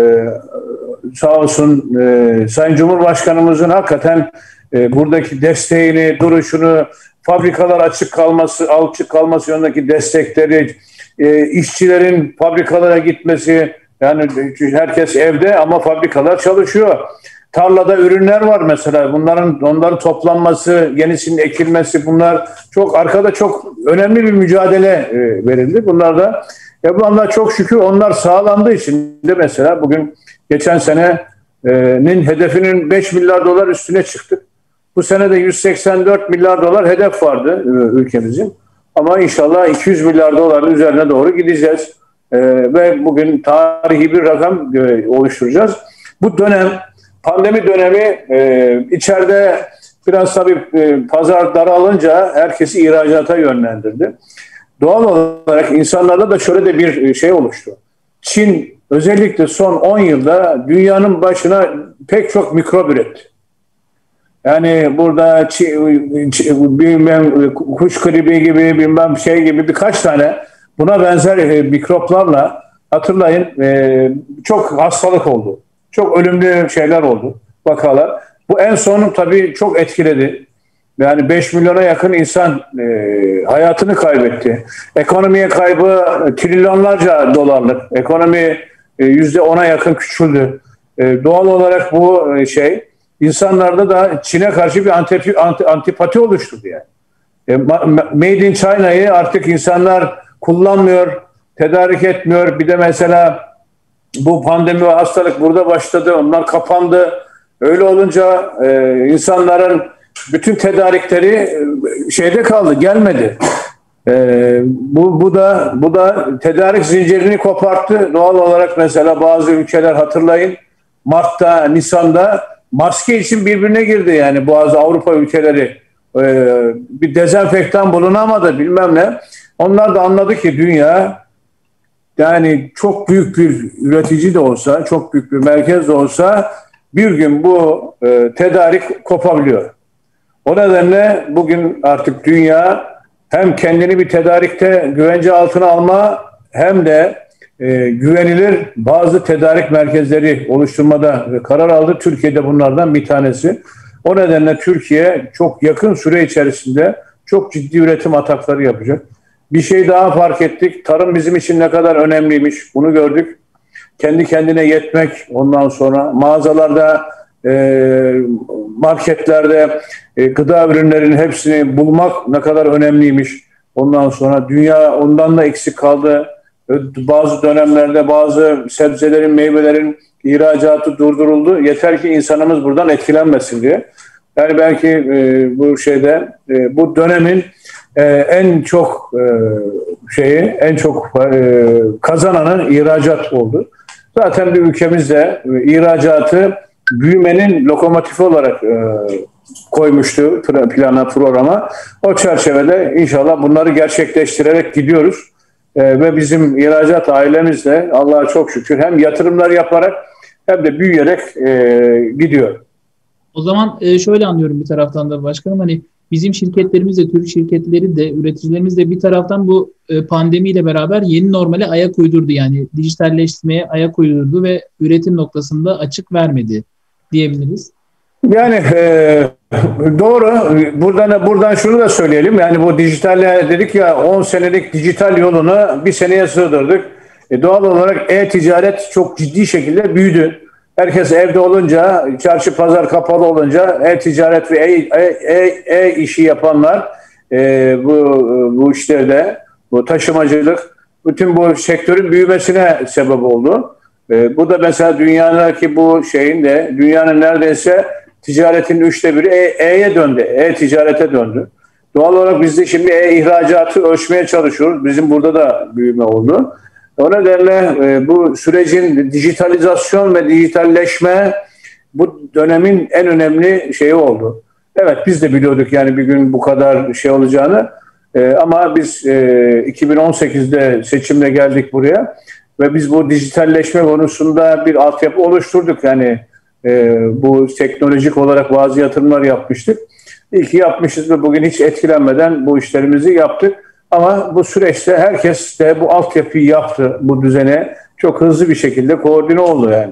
sağ olsun e, Sayın Cumhurbaşkanımızın hakikaten e, buradaki desteğini, duruşunu, fabrikalar açık kalması, açık kalması yönündeki destekleri, e, işçilerin fabrikalara gitmesi, yani herkes evde ama fabrikalar çalışıyor. Tarlada ürünler var mesela, bunların onların toplanması, yenisinin ekilmesi, bunlar çok arkada çok önemli bir mücadele e, verildi. Bunlar da ya bu anda çok şükür onlar sağlandığı için de mesela bugün geçen senenin hedefinin beş milyar dolar üstüne çıktık. Bu sene de yüz seksen dört milyar dolar hedef vardı ülkemizin. Ama inşallah iki yüz milyar doların üzerine doğru gideceğiz. Ee, ve bugün tarihi bir rakam e, oluşturacağız. Bu dönem, pandemi dönemi e, içeride biraz tabii e, pazar daralınca herkesi ihracata yönlendirdi. Doğal olarak insanlarda da şöyle de bir şey oluştu. Çin özellikle son on yılda dünyanın başına pek çok mikrop üretti. Yani burada bilmem kuş gribi gibi bilmem şey gibi birkaç tane buna benzer e, mikroplarla hatırlayın e, çok hastalık oldu. Çok ölümlü şeyler oldu, vakalar. Bu en son tabii çok etkiledi. Yani beş milyona yakın insan e, hayatını kaybetti. Ekonomiye kaybı trilyonlarca dolarlık. Ekonomi e, yüzde ona yakın küçüldü. E, doğal olarak bu e, şey İnsanlarda da Çin'e karşı bir antipi, antipati oluşturdu yani. E, Made in China'yı artık insanlar kullanmıyor, tedarik etmiyor. Bir de mesela bu pandemi ve hastalık burada başladı, onlar kapandı. Öyle olunca e, insanların bütün tedarikleri e, şeyde kaldı, gelmedi. E, bu, bu da bu da tedarik zincirini koparttı. Doğal olarak mesela bazı ülkeler hatırlayın, Mart'ta, Nisan'da maske için birbirine girdi yani bazı Avrupa ülkeleri. Ee, bir dezenfektan bulunamadı bilmem ne. Onlar da anladı ki dünya yani çok büyük bir üretici de olsa, çok büyük bir merkez de olsa bir gün bu e, tedarik kopabiliyor. O nedenle bugün artık dünya hem kendini bir tedarikte güvence altına alma hem de E, güvenilir bazı tedarik merkezleri oluşturmada karar aldı. Türkiye'de bunlardan bir tanesi. O nedenle Türkiye çok yakın süre içerisinde çok ciddi üretim atakları yapacak. Bir şey daha fark ettik. Tarım bizim için ne kadar önemliymiş. Bunu gördük. Kendi kendine yetmek, ondan sonra mağazalarda, e, marketlerde e, gıda ürünlerinin hepsini bulmak ne kadar önemliymiş. Ondan sonra dünya ondan da eksik kaldı. Bazı dönemlerde bazı sebzelerin, meyvelerin ihracatı durduruldu. Yeter ki insanımız buradan etkilenmesin diye. Yani belki e, bu şeyde e, bu dönemin e, en çok e, şeyi, en çok e, kazananı ihracat oldu. Zaten bir ülkemizde e, ihracatı büyümenin lokomotifi olarak e, koymuştu plana, programa. O çerçevede inşallah bunları gerçekleştirerek gidiyoruz. Ee, ve bizim ihracat ailemiz de Allah'a çok şükür hem yatırımlar yaparak hem de büyüyerek e, gidiyor. O zaman e, şöyle anlıyorum bir taraftan da başkanım, hani bizim şirketlerimiz de, Türk şirketleri de, üreticilerimiz de bir taraftan bu e, pandemiyle beraber yeni normale ayak uydurdu. Yani dijitalleşmeye ayak uydurdu ve üretim noktasında açık vermedi diyebiliriz. Yani e, doğru. Buradan buradan şunu da söyleyelim. Yani bu dijitalle dedik ya, on senelik dijital yolunu bir seneye sığdırdık. E, doğal olarak e-ticaret çok ciddi şekilde büyüdü. Herkes evde olunca, çarşı pazar kapalı olunca e-ticaret ve e-işi e, e, yapanlar e, bu bu işlerde, bu taşımacılık, bütün bu sektörün büyümesine sebep oldu. E, bu da mesela dünyadaki bu şeyin de, dünyanın neredeyse ticaretin üçte biri E'ye döndü, e-ticarete döndü. Doğal olarak biz de şimdi e-ihracatı ölçmeye çalışıyoruz. Bizim burada da büyüme oldu. O nedenle e, bu sürecin dijitalizasyon ve dijitalleşme bu dönemin en önemli şeyi oldu. Evet, biz de biliyorduk yani bir gün bu kadar şey olacağını. E, ama biz e, iki bin on sekizde seçimle geldik buraya ve biz bu dijitalleşme konusunda bir altyapı oluşturduk. Yani e, bu teknolojik olarak bazı yatırımlar yapmıştık. İyi ki yapmışız ve bugün hiç etkilenmeden bu işlerimizi yaptık. Ama bu süreçte herkes de bu altyapıyı yaptı, bu düzene çok hızlı bir şekilde koordine oldu yani.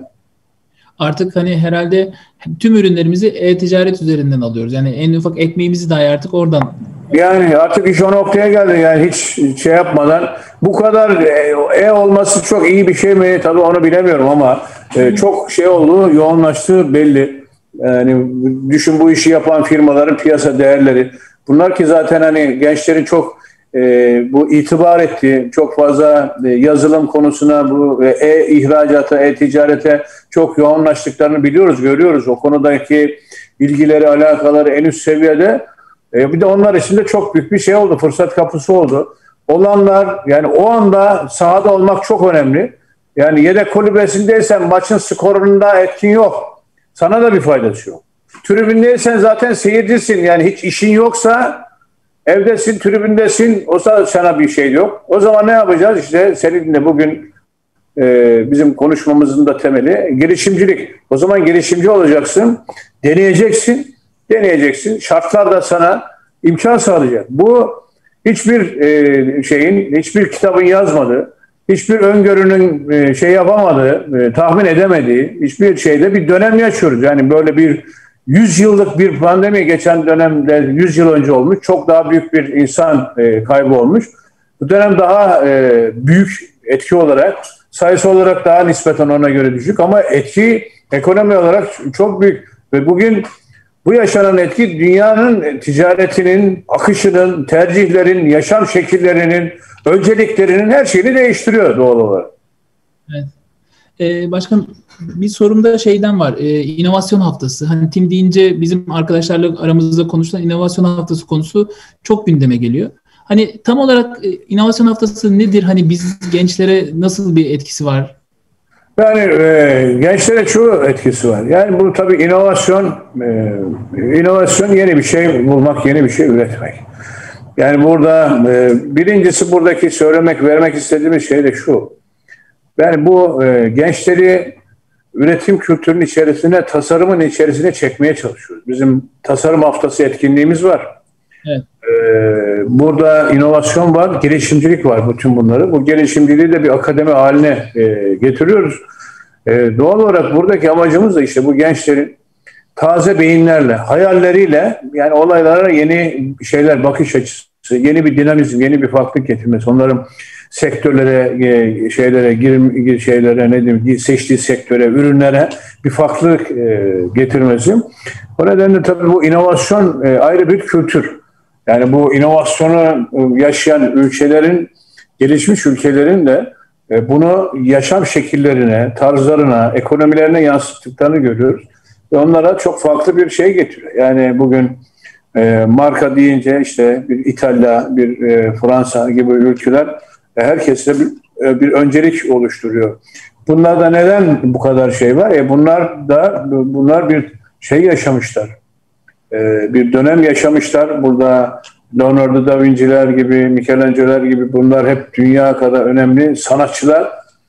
Artık hani herhalde tüm ürünlerimizi e-ticaret üzerinden alıyoruz. Yani en ufak ekmeğimizi dahi artık oradan. Yani artık iş o noktaya geldi yani, hiç şey yapmadan. Bu kadar e olması çok iyi bir şey mi? Tabii onu bilemiyorum ama e, çok şey oldu, yoğunlaştığı belli. Yani düşün, bu işi yapan firmaların piyasa değerleri. Bunlar ki zaten hani gençlerin çok e, bu itibar ettiği, çok fazla e, yazılım konusuna, bu e-ihracata, e-ticarete çok yoğunlaştıklarını biliyoruz, görüyoruz. O konudaki bilgileri, alakaları en üst seviyede. E, bir de onlar için de çok büyük bir şey oldu, fırsat kapısı oldu. Olanlar yani o anda sahada olmak çok önemli. Yani yedek kulübesindeysen maçın skorunda etkin yok. Sana da bir faydası yok. Tribündeysen zaten seyircisin. Yani hiç işin yoksa evdesin, tribündesin. O zaman sana bir şey yok. O zaman ne yapacağız? İşte seninle bugün e, bizim konuşmamızın da temeli girişimcilik. O zaman girişimci olacaksın. Deneyeceksin. Deneyeceksin. Şartlar da sana imkan sağlayacak. Bu hiçbir e, şeyin, hiçbir kitabın yazmadığı, hiçbir öngörünün e, şey yapamadığı, e, tahmin edemediği hiçbir şeyde bir dönem yaşıyoruz. Yani böyle bir yüz yıllık bir pandemi geçen dönemde yüz yıl önce olmuş. Çok daha büyük bir insan e, kaybı olmuş. Bu dönem daha e, büyük etki olarak, sayısı olarak daha nispeten ona göre düşük ama etki ekonomi olarak çok büyük. Ve bugün bu yaşanan etki dünyanın ticaretinin, akışının, tercihlerin, yaşam şekillerinin, önceliklerinin her şeyini değiştiriyor doğal olarak. Evet. Ee, başkan, bir sorum da şeyden var. Ee, inovasyon haftası. Hani T İ M deyince bizim arkadaşlarla aramızda konuşulan inovasyon haftası konusu çok gündeme geliyor. Hani tam olarak e, inovasyon haftası nedir? Hani biz gençlere nasıl bir etkisi var? Yani e, gençlere şu etkisi var. Yani bu tabii inovasyon, e, inovasyon yeni bir şey bulmak, yeni bir şey üretmek. Yani burada e, birincisi buradaki söylemek, vermek istediğimiz şey de şu. Yani bu e, gençleri üretim kültürünün içerisine, tasarımın içerisine çekmeye çalışıyoruz. Bizim tasarım haftası etkinliğimiz var. Evet. E, burada inovasyon var, girişimcilik var, bütün bunları. Bu girişimciliği de bir akademi haline e, getiriyoruz. E, doğal olarak buradaki amacımız da işte bu gençlerin taze beyinlerle, hayalleriyle yani olaylara yeni şeyler, bakış açısı, yeni bir dinamizm, yeni bir farklılık getirmesi, onların sektörlere, şeylere, girim şeylere, ne diyeyim, seçtiği sektöre, ürünlere bir farklılık getirmesi. O nedenle tabii bu inovasyon ayrı bir kültür. Yani bu inovasyonu yaşayan ülkelerin, gelişmiş ülkelerin de e, bunu yaşam şekillerine, tarzlarına, ekonomilerine yansıttıklarını görüyoruz. Ve onlara çok farklı bir şey getiriyor. Yani bugün e, marka deyince işte bir İtalya, bir e, Fransa gibi ülkeler e, herkesle bir, e, bir öncelik oluşturuyor. Bunlarda neden bu kadar şey var? E, bunlar da bunlar bir şey yaşamışlar. E, bir dönem yaşamışlar. Burada Leonardo da Vinci'ler gibi, Michelangelo'lar gibi bunlar hep dünya kadar önemli sanatçılar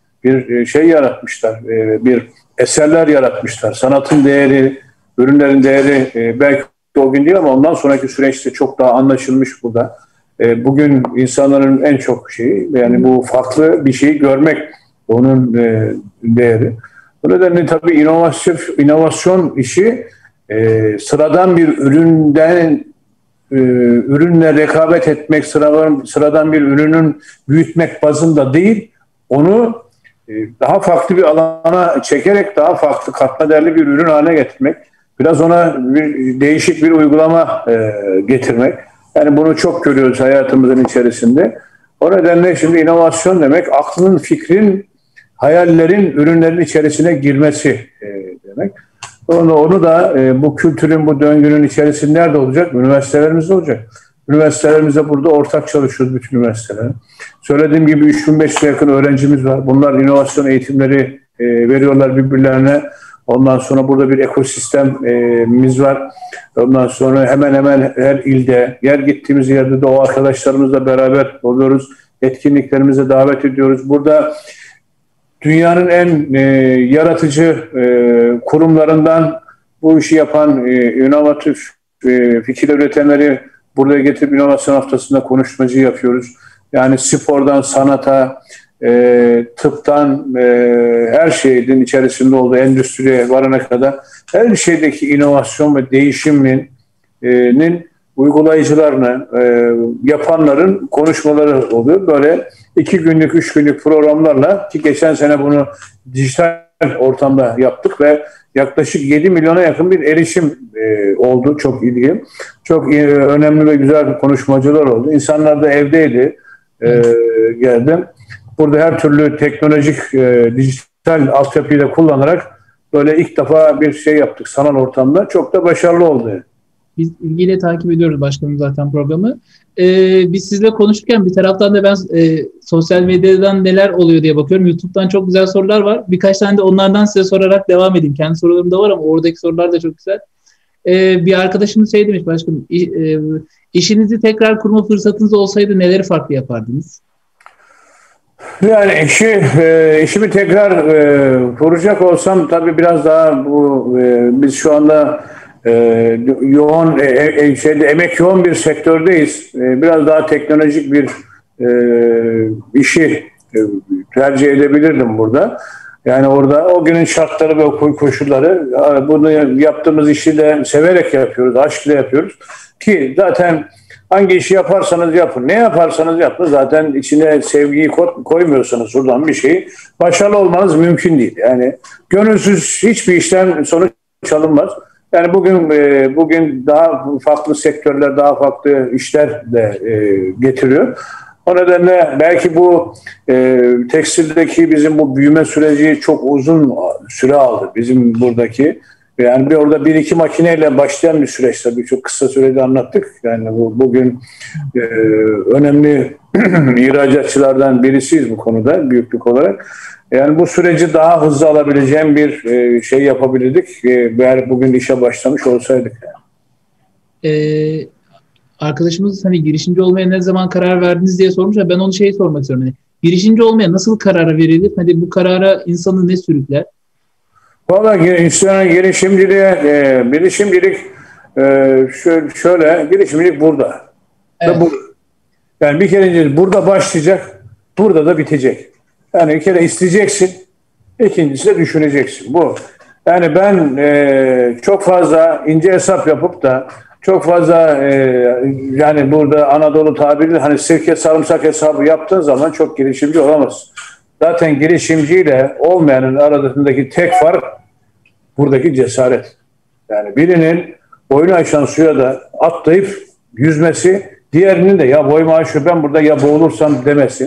bir şey yaratmışlar. E, bir eserler yaratmışlar. Sanatın değeri, ürünlerin değeri e, belki o gün değil ama ondan sonraki süreçte çok daha anlaşılmış burada. E, bugün insanların en çok şeyi, yani bu farklı bir şeyi görmek onun e, değeri. Bu nedenle tabii inovasyon, inovasyon işi e, sıradan bir üründen e, ürünle rekabet etmek, sıradan, sıradan bir ürünün büyütmek bazında değil, onu daha farklı bir alana çekerek daha farklı katma değerli bir ürün haline getirmek, biraz ona bir değişik bir uygulama e, getirmek. Yani bunu çok görüyoruz hayatımızın içerisinde. O nedenle şimdi inovasyon demek aklın, fikrin, hayallerin, ürünlerin içerisine girmesi e, demek. Onu, onu da e, bu kültürün, bu döngünün içerisinde nerede olacak? Üniversitelerimizde olacak. Üniversitelerimizde burada ortak çalışıyoruz bütün üniversiteler. Söylediğim gibi üç bin beş yüze yakın öğrencimiz var. Bunlar inovasyon eğitimleri e, veriyorlar birbirlerine. Ondan sonra burada bir ekosistemimiz var. Ondan sonra hemen hemen her ilde, yer gittiğimiz yerde de o arkadaşlarımızla beraber oluyoruz. Etkinliklerimize davet ediyoruz. Burada dünyanın en e, yaratıcı e, kurumlarından bu işi yapan e, inovatif e, fikir üretenleri buraya getirip inovasyon haftasında konuşmacı yapıyoruz. Yani spordan sanata, e, tıptan e, her şeyin içerisinde olduğu endüstriye varana kadar her şeydeki inovasyon ve değişimin e, uygulayıcılarını e, yapanların konuşmaları oluyor. Böyle iki günlük, üç günlük programlarla, ki geçen sene bunu dijital ortamda yaptık ve yaklaşık yedi milyona yakın bir erişim e, oldu. Çok ilgi. Çok e, önemli ve güzel konuşmacılar oldu. İnsanlar da evdeydi. E, geldim. Burada her türlü teknolojik, e, dijital altyapıyı da kullanarak böyle ilk defa bir şey yaptık sanal ortamda. Çok da başarılı oldu. Biz ilgiyle takip ediyoruz başkanım zaten programı. Ee, biz sizle konuşurken bir taraftan da ben e, sosyal medyadan neler oluyor diye bakıyorum. YouTube'dan çok güzel sorular var. Birkaç tane de onlardan size sorarak devam edeyim. Kendi sorularım da var ama oradaki sorular da çok güzel. Ee, bir arkadaşımız şey demiş başkanım, e, işinizi tekrar kurma fırsatınız olsaydı neleri farklı yapardınız? Yani işi, e, işimi tekrar e, kuracak olsam tabii biraz daha bu e, biz şu anda e, yoğun e, e, şeyde emek yoğun bir sektördeyiz. E, biraz daha teknolojik bir e, işi e, tercih edebilirdim burada. Yani orada o günün şartları ve koşulları, bunu yaptığımız işi de severek yapıyoruz, aşkla yapıyoruz ki zaten hangi işi yaparsanız yapın, ne yaparsanız yapın, zaten içine sevgiyi koymuyorsanız buradan bir şeyi başarılı olmanız mümkün değil. Yani gönülsüz hiçbir işten sonuç alınmaz. Yani bugün bugün daha farklı sektörler, daha farklı işler de getiriyor. O nedenle belki bu e, tekstildeki bizim bu büyüme süreci çok uzun süre aldı. Bizim buradaki. Yani bir orada bir iki makineyle başlayan bir süreç tabii, çok kısa sürede anlattık. Yani bu, bugün e, önemli ihracatçılardan birisiyiz bu konuda büyüklük olarak. Yani bu süreci daha hızlı alabileceğim bir e, şey yapabilirdik. E, eğer bugün işe başlamış olsaydık. Yani. Ee, arkadaşımız hani girişimci olmaya ne zaman karar verdiniz diye sormuş ama ben onu şey sormak istiyorum. Yani, girişimci olmaya nasıl karar verilir? Hadi bu karara insanı ne sürükler? Valla insanın girişimciliğe, e, girişimcilik e, şöyle, şöyle, girişimcilik burada. Evet. Bu, yani bir kere burada başlayacak, burada da bitecek. Yani bir kere isteyeceksin, ikincisi de düşüneceksin. Bu. Yani ben e, çok fazla ince hesap yapıp da çok fazla e, yani burada Anadolu tabiriyle hani sirke sarımsak hesabı yaptığın zaman çok girişimci olamazsın. Zaten girişimciyle olmayanın arasındaki tek fark buradaki cesaret. Yani birinin boyunu aşan suya da atlayıp yüzmesi, diğerinin de ya boyumu aşıyor ben burada ya boğulursam demesi.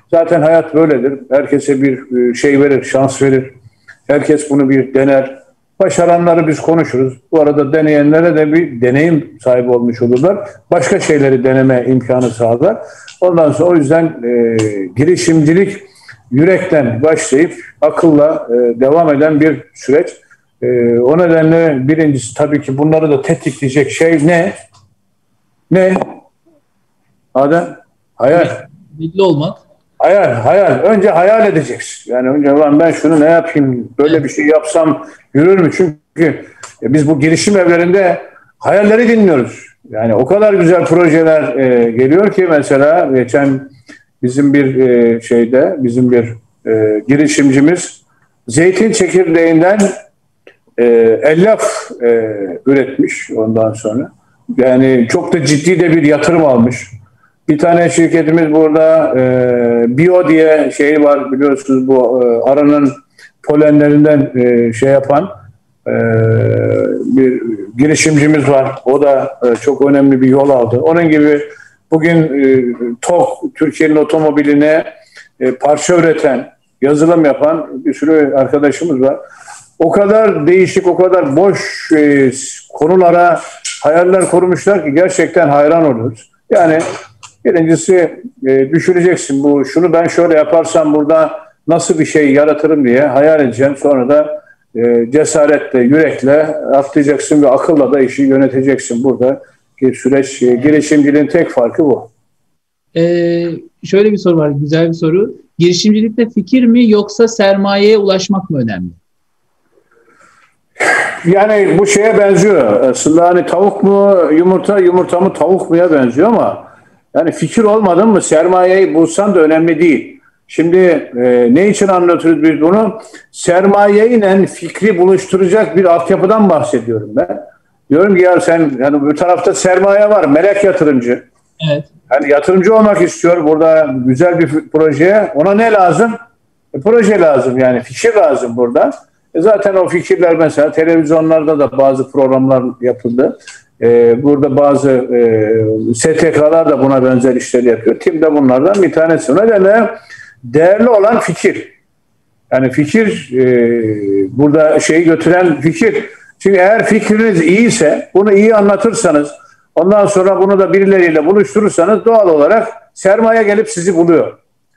Zaten hayat böyledir. Herkese bir şey verir, şans verir. Herkes bunu bir dener. Başaranları biz konuşuruz. Bu arada deneyenlere de bir deneyim sahibi olmuş olurlar. Başka şeyleri deneme imkanı sağlar. Ondan sonra o yüzden e, girişimcilik yürekten başlayıp akılla e, devam eden bir süreç. E, o nedenle birincisi tabii ki bunları da tetikleyecek şey ne? Ne? Adem? Hayal. Bilgi olmak. Hayal, hayal. Önce hayal edeceksin. Yani önce lan ben şunu ne yapayım, böyle bir şey yapsam yürür mü? Çünkü biz bu girişim evlerinde hayalleri dinliyoruz. Yani o kadar güzel projeler e, geliyor ki mesela geçen bizim bir e, şeyde, bizim bir e, girişimcimiz zeytin çekirdeğinden e, elyaf e, üretmiş ondan sonra. Yani çok da ciddi de bir yatırım almış. Bir tane şirketimiz burada e, Bio diye şey var biliyorsunuz, bu e, arının polenlerinden e, şey yapan e, bir girişimcimiz var. O da e, çok önemli bir yol aldı. Onun gibi bugün e, TOK, Türkiye'nin otomobiline e, parça üreten, yazılım yapan bir sürü arkadaşımız var. O kadar değişik, o kadar boş e, konulara hayaller kurmuşlar ki gerçekten hayran oluyoruz. Yani birincisi e, düşüneceksin, bu şunu ben şöyle yaparsam burada nasıl bir şey yaratırım diye hayal edeceksin. Sonra da e, cesaretle, yürekle atlayacaksın ve akılla da işi yöneteceksin. Burada süreç, e, girişimciliğin tek farkı bu. Ee, şöyle bir soru var, güzel bir soru. Girişimcilikte fikir mi yoksa sermayeye ulaşmak mı önemli? Yani bu şeye benziyor. Aslında hani tavuk mu yumurta, yumurta mı tavuk muya benziyor ama yani fikir olmadın mı sermayeyi bulsan da önemli değil. Şimdi e, ne için anlatıyoruz biz bunu? Sermayeyle fikri buluşturacak bir altyapıdan bahsediyorum ben. Diyorum ki ya sen yani bu tarafta sermaye var, melek yatırımcı. Evet. Yani yatırımcı olmak istiyor burada güzel bir projeye. Ona ne lazım? E, proje lazım, yani fikir lazım burada. E, zaten o fikirler mesela televizyonlarda da bazı programlar yapıldı. Ee, burada bazı e, S T K'lar da buna benzer işler yapıyor. Tim de bunlardan bir tanesi. O nedenle değerli olan fikir. Yani fikir e, burada şeyi götüren fikir. Çünkü eğer fikriniz iyiyse, bunu iyi anlatırsanız, ondan sonra bunu da birileriyle buluşturursanız doğal olarak sermaye gelip sizi buluyor.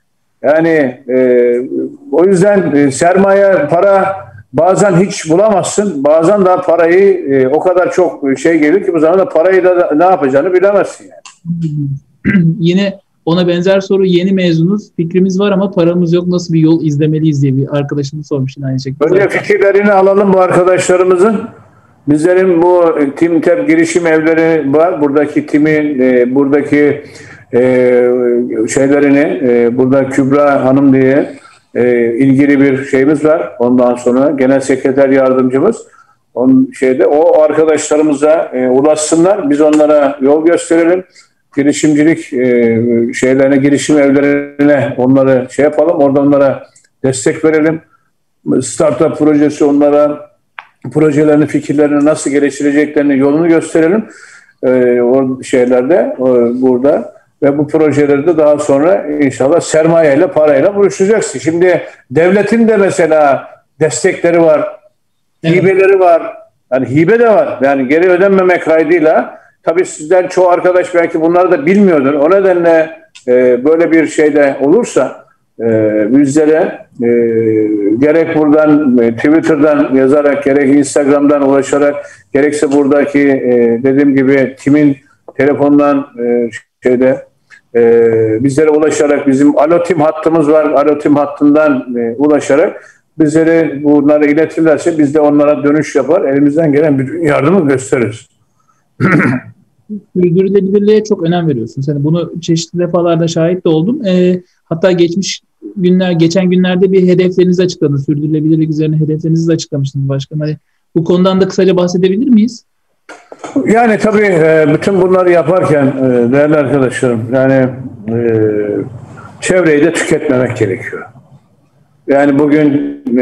Yani e, o yüzden e, sermaye, para bazen hiç bulamazsın. Bazen daha parayı e, o kadar çok şey gelir ki bu zaman da parayı da ne yapacağını bilemezsin yani. Yine ona benzer soru, yeni mezunuz. Fikrimiz var ama paramız yok. Nasıl bir yol izlemeliyiz diye bir arkadaşımız sormuş aynı şekilde. Önce fikirlerini alalım bu arkadaşlarımızın. Bizlerin bu TİMTEP girişim evleri var. Buradaki timin, e, buradaki e, şeylerini, e, burada Kübra Hanım diye e, ilgili bir şeyimiz var. Ondan sonra genel sekreter yardımcımız. Onun şeyde o arkadaşlarımıza e, ulaşsınlar. Biz onlara yol gösterelim. Girişimcilik e, şeylerine, girişim evlerine onları şey yapalım. Orada onlara destek verelim. Startup projesi, onlara projelerini, fikirlerini nasıl geliştireceklerini yolunu gösterelim. E, o şeylerde o, burada ve bu projeleri de daha sonra inşallah sermayeyle, parayla buluşacaksın. Şimdi devletin de mesela destekleri var, evet, hibeleri var. Yani hibe de var. Yani geri ödenmemek kaydıyla. Tabii sizden çoğu arkadaş belki bunları da bilmiyordur. O nedenle e, böyle bir şeyde olursa e, bizlere e, gerek buradan e, Twitter'dan yazarak, gerek Instagram'dan ulaşarak, gerekse buradaki e, dediğim gibi timin telefondan e, şeyde e, bizlere ulaşarak, bizim Alo Tim hattımız var. Alo Tim hattından e, ulaşarak bizlere bunları iletirlerse biz de onlara dönüş yapar. Elimizden gelen bütün yardımı gösteririz. Sürdürülebilirliğe çok önem veriyorsun. Sen bunu çeşitli defalarda şahit de oldum. E, hatta geçmiş günler, geçen günlerde bir hedeflerinizi açıkladınız. Sürdürülebilirlik üzerine hedeflerinizi de açıklamıştınız başkanım. Hani bu konudan da kısaca bahsedebilir miyiz? Yani tabii e, bütün bunları yaparken e, değerli arkadaşlarım, yani e, çevreyi de tüketmemek gerekiyor. Yani bugün e,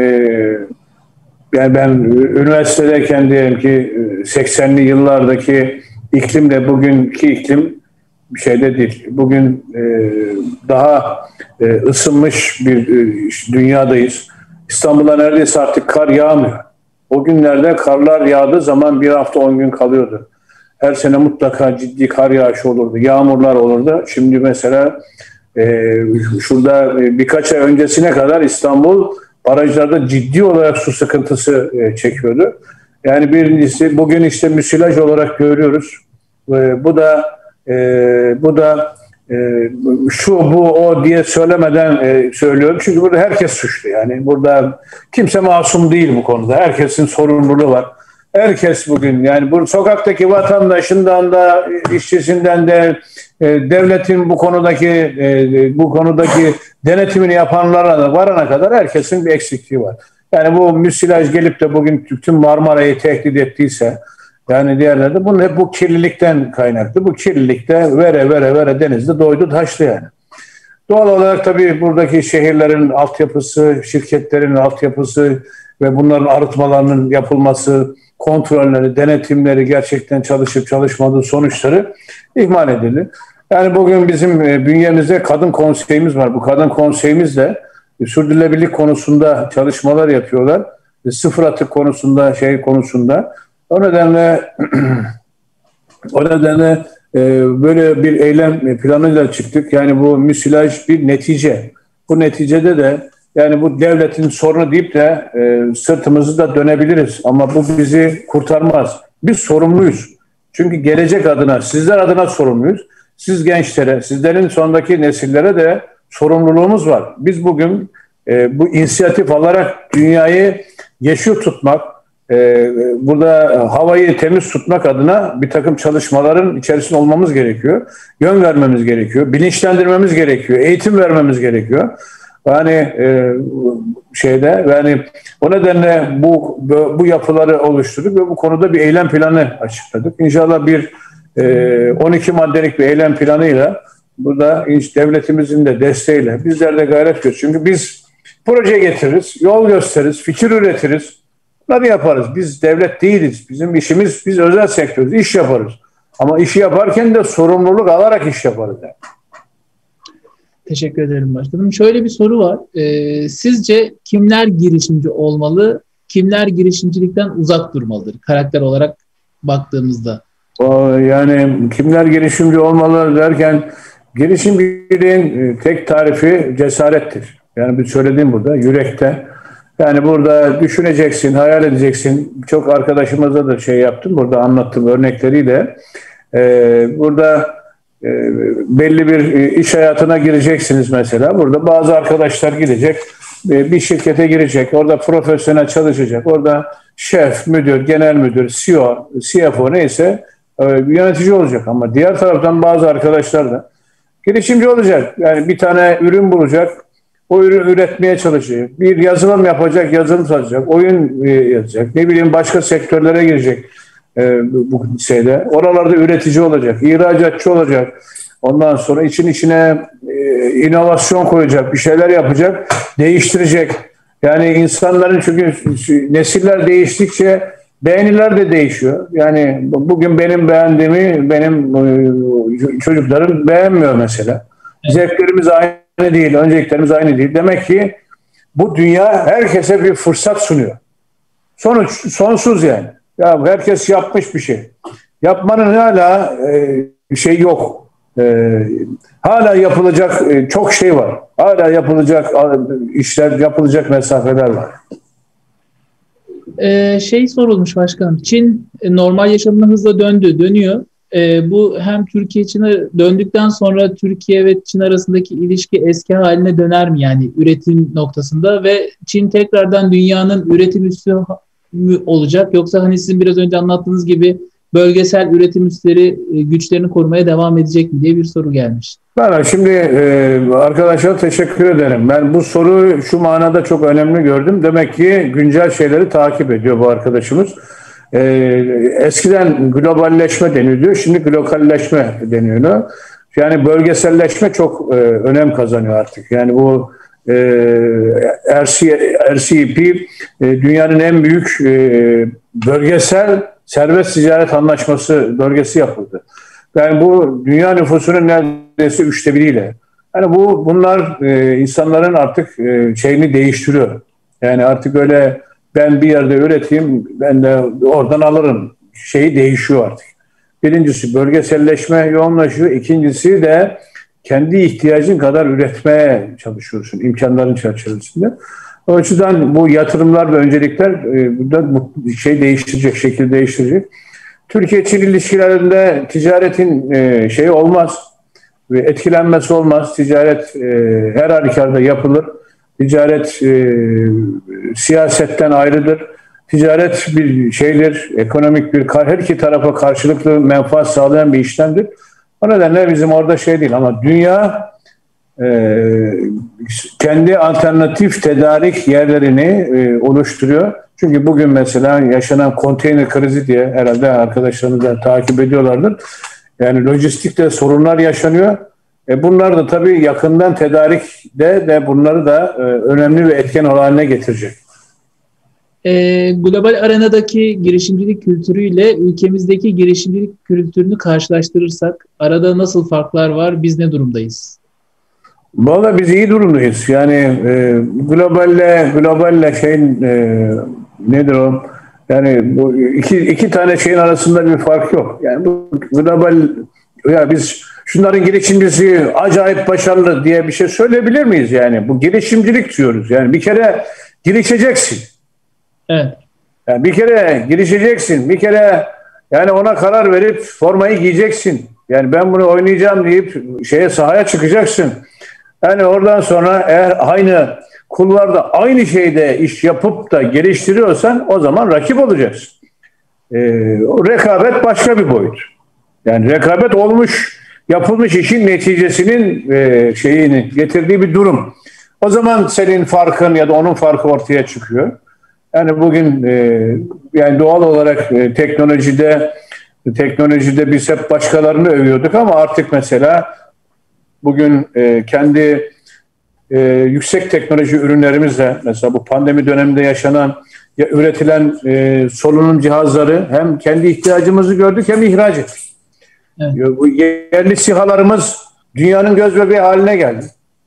yani ben üniversitedeyken diyelim ki seksenli yıllardaki iklimle bugünkü iklim bir şeyde değil. Bugün e, daha e, ısınmış bir e, dünyadayız. İstanbul'da neredeyse artık kar yağmıyor. O günlerde karlar yağdığı zaman bir hafta on gün kalıyordu. Her sene mutlaka ciddi kar yağışı olurdu, yağmurlar olurdu. Şimdi mesela e, şurada e, birkaç ay öncesine kadar İstanbul barajlarda ciddi olarak su sıkıntısı e, çekiyordu. Yani birincisi bugün işte müsilaj olarak görüyoruz. E, bu da e, bu da e, şu bu o diye söylemeden e, söylüyorum. Çünkü burada herkes suçlu. Yani burada kimse masum değil bu konuda. Herkesin sorumluluğu var. Herkes bugün yani bu sokaktaki vatandaşından da işçisinden de e, devletin bu konudaki e, bu konudaki denetimini yapanlara da varana kadar herkesin bir eksikliği var. Yani bu müsilaj gelip de bugün tüm Marmara'yı tehdit ettiyse yani diğerlerde bunun hep bu kirlilikten kaynaklı. Bu kirlilikte vere vere vere denizde doydu taştı yani. Doğal olarak tabii buradaki şehirlerin altyapısı, şirketlerin altyapısı ve bunların arıtmalarının yapılması, kontrolleri, denetimleri gerçekten çalışıp çalışmadığı sonuçları ihmal edildi. Yani bugün bizim bünyemizde kadın konseyimiz var. Bu kadın konseyimiz de sürdürülebilirlik konusunda çalışmalar yapıyorlar. Sıfır atık konusunda, şey konusunda. O nedenle o nedenle e, böyle bir eylem planıyla çıktık. Yani bu müsilaj bir netice. Bu neticede de yani bu devletin sorunu deyip de e, sırtımızı da dönebiliriz. Ama bu bizi kurtarmaz. Biz sorumluyuz. Çünkü gelecek adına, sizler adına sorumluyuz. Siz gençlere, sizlerin sondaki nesillere de sorumluluğumuz var. Biz bugün e, bu inisiyatif alarak dünyayı yeşil tutmak, e, burada havayı temiz tutmak adına bir takım çalışmaların içerisinde olmamız gerekiyor. Yön vermemiz gerekiyor, bilinçlendirmemiz gerekiyor, eğitim vermemiz gerekiyor. Yani e, şeyde yani o nedenle bu bu yapıları oluşturduk ve bu konuda bir eylem planı açıkladık. İnşallah bir e, on iki maddelik bir eylem planıyla burada devletimizin de desteğiyle bizler de gayret gösteririz. Çünkü biz proje getiririz, yol gösteririz, fikir üretiriz. Bunları yaparız. Biz devlet değiliz. Bizim işimiz, biz özel sektörüz. İş yaparız. Ama işi yaparken de sorumluluk alarak iş yaparız. Yani. Teşekkür ederim başkanım. Şöyle bir soru var. Ee, sizce kimler girişimci olmalı, kimler girişimcilikten uzak durmalıdır karakter olarak baktığımızda? O, yani kimler girişimci olmalı derken girişimciliğin tek tarifi cesarettir. Yani bir söylediğim burada yürekte. Yani burada düşüneceksin, hayal edeceksin. Çok arkadaşımıza da şey yaptım. Burada anlattığım örnekleriyle. Ee, burada e, belli bir iş hayatına gireceksiniz mesela. Burada bazı arkadaşlar gidecek. E, bir şirkete girecek. Orada profesyonel çalışacak. Orada şef, müdür, genel müdür, C E O, C F O neyse e, yönetici olacak. Ama diğer taraftan bazı arkadaşlar da girişimci olacak. Yani bir tane ürün bulacak. O ürünü üretmeye çalışacak. Bir yazılım yapacak, yazılım satacak, oyun e, yazacak. Ne bileyim başka sektörlere girecek e, bu şeyde. Oralarda üretici olacak, ihracatçı olacak. Ondan sonra için içine e, inovasyon koyacak, bir şeyler yapacak, değiştirecek. Yani insanların çünkü nesiller değiştikçe beğeniler de değişiyor. Yani bugün benim beğendiğimi benim e, çocuklarım beğenmiyor mesela. Zevklerimiz aynı değil, önceliklerimiz aynı değil. Demek ki bu dünya herkese bir fırsat sunuyor. Sonuç sonsuz yani. Ya herkes yapmış bir şey. Yapmanın hala e, şey yok. E, hala yapılacak e, çok şey var. Hala yapılacak işler, yapılacak mesafeler var. Ee, şey sorulmuş başkanım. Çin e, normal yaşamına hızla döndü, dönüyor. E, bu hem Türkiye Çin'e döndükten sonra Türkiye ve Çin arasındaki ilişki eski haline döner mi yani üretim noktasında ve Çin tekrardan dünyanın üretim üssü mü olacak yoksa hani sizin biraz önce anlattığınız gibi bölgesel üretim üsleri e, güçlerini korumaya devam edecek mi diye bir soru gelmiş. Ben şimdi e, arkadaşlar teşekkür ederim. Ben bu soruyu şu manada çok önemli gördüm. Demek ki güncel şeyleri takip ediyor bu arkadaşımız. Ee, eskiden globalleşme deniyordu, şimdi lokalleşme deniyor. Yani bölgeselleşme çok e, önem kazanıyor artık. Yani bu e, R C E P e, dünyanın en büyük e, bölgesel serbest ticaret anlaşması bölgesi yapıldı. Yani bu dünya nüfusunun neredeyse üçte biriyle Yani bu bunlar e, insanların artık e, şeyini değiştiriyor. Yani artık öyle ben bir yerde üreteyim, ben de oradan alırım. Şeyi değişiyor artık. Birincisi bölgeselleşme yoğunlaşıyor. İkincisi de kendi ihtiyacın kadar üretmeye çalışıyorsun imkanların çerçevesinde. O açıdan bu yatırımlar ve öncelikler e, burada şey değiştirecek, şekil değiştirecek. Türkiye-Çin ilişkilerinde ticaretin e, şeyi olmaz ve etkilenmesi olmaz. Ticaret e, her halükarda yapılır. Ticaret e, siyasetten ayrıdır. Ticaret bir şeydir, ekonomik bir, her iki tarafa karşılıklı menfaat sağlayan bir işlemdir. O nedenle bizim orada şey değil ama dünya e, kendi alternatif tedarik yerlerini e, oluşturuyor. Çünkü bugün mesela yaşanan konteyner krizi diye herhalde arkadaşlarımız da takip ediyorlardır. Yani lojistikte sorunlar yaşanıyor. E bunlar da tabii yakından tedarikte de bunları da e, önemli ve etken haline getirecek. E, global arenadaki girişimcilik kültürüyle ülkemizdeki girişimcilik kültürünü karşılaştırırsak arada nasıl farklar var? Biz ne durumdayız? Vallahi biz iyi durumdayız. Yani e, globalle globalle şeyin e, nedir o? Yani bu iki iki tane şeyin arasında bir fark yok. Yani bu global ya biz şunların girişimcisi acayip başarılı diye bir şey söyleyebilir miyiz yani? Bu girişimcilik diyoruz. Yani bir kere girişeceksin. Evet. Yani bir kere girişeceksin. Bir kere yani ona karar verip formayı giyeceksin. Yani ben bunu oynayacağım deyip şeye sahaya çıkacaksın. Yani oradan sonra eğer aynı kulvarda aynı şeyde iş yapıp da geliştiriyorsan o zaman rakip olacaksın. Ee, o rekabet başka bir boyut. Yani rekabet olmuş, yapılmış işin neticesinin e, şeyini getirdiği bir durum. O zaman senin farkın ya da onun farkı ortaya çıkıyor. Yani bugün e, yani doğal olarak e, teknolojide teknolojide biz hep başkalarını övüyorduk ama artık mesela bugün e, kendi e, yüksek teknoloji ürünlerimizle mesela bu pandemi döneminde yaşanan ya, üretilen e, solunum cihazları hem kendi ihtiyacımızı gördük hem ihraç ettik. Evet. Bu yerli SİHA'larımız dünyanın göz bebeği haline geldi.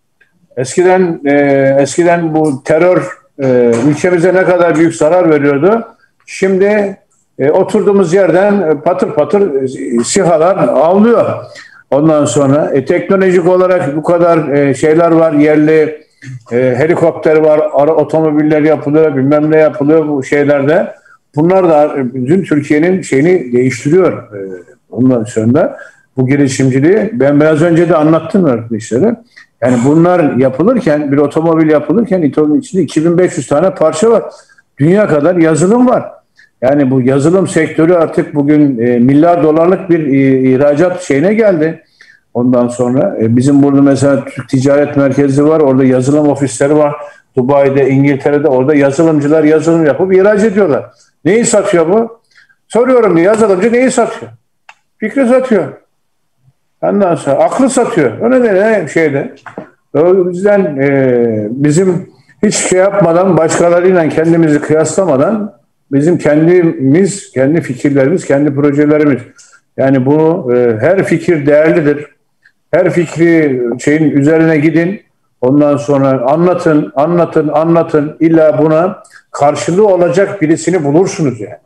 Eskiden e, eskiden bu terör e, ülkemize ne kadar büyük zarar veriyordu. Şimdi e, oturduğumuz yerden patır patır e, SİHA'lar avlıyor. Ondan sonra e, teknolojik olarak bu kadar e, şeyler var. Yerli e, helikopter var, ara otomobiller yapılıyor, bilmem ne yapılıyor bu şeylerde. Bunlar da bütün Türkiye'nin şeyini değiştiriyor. E, ondan sonra bu girişimciliği ben biraz önce de anlattım arkadaşlara. Yani bunlar yapılırken, bir otomobil yapılırken İTO'nun içinde iki bin beş yüz tane parça var. Dünya kadar yazılım var. Yani bu yazılım sektörü artık bugün e, milyar dolarlık bir e, ihracat şeyine geldi. Ondan sonra e, bizim burada mesela Türk Ticaret Merkezi var. Orada yazılım ofisleri var. Dubai'de, İngiltere'de orada yazılımcılar yazılım yapıp ihraç ediyorlar. Neyi satıyor bu? Soruyorum yazılımcı neyi satıyor? Fikri satıyor. Ondan sonra aklı satıyor. O nedenle şeyde. O yüzden e, bizim hiç şey yapmadan, başkalarıyla kendimizi kıyaslamadan bizim kendimiz, kendi fikirlerimiz, kendi projelerimiz. Yani bunu e, her fikir değerlidir. Her fikri şeyin üzerine gidin. Ondan sonra anlatın, anlatın, anlatın. İlla buna karşılığı olacak birisini bulursunuz yani.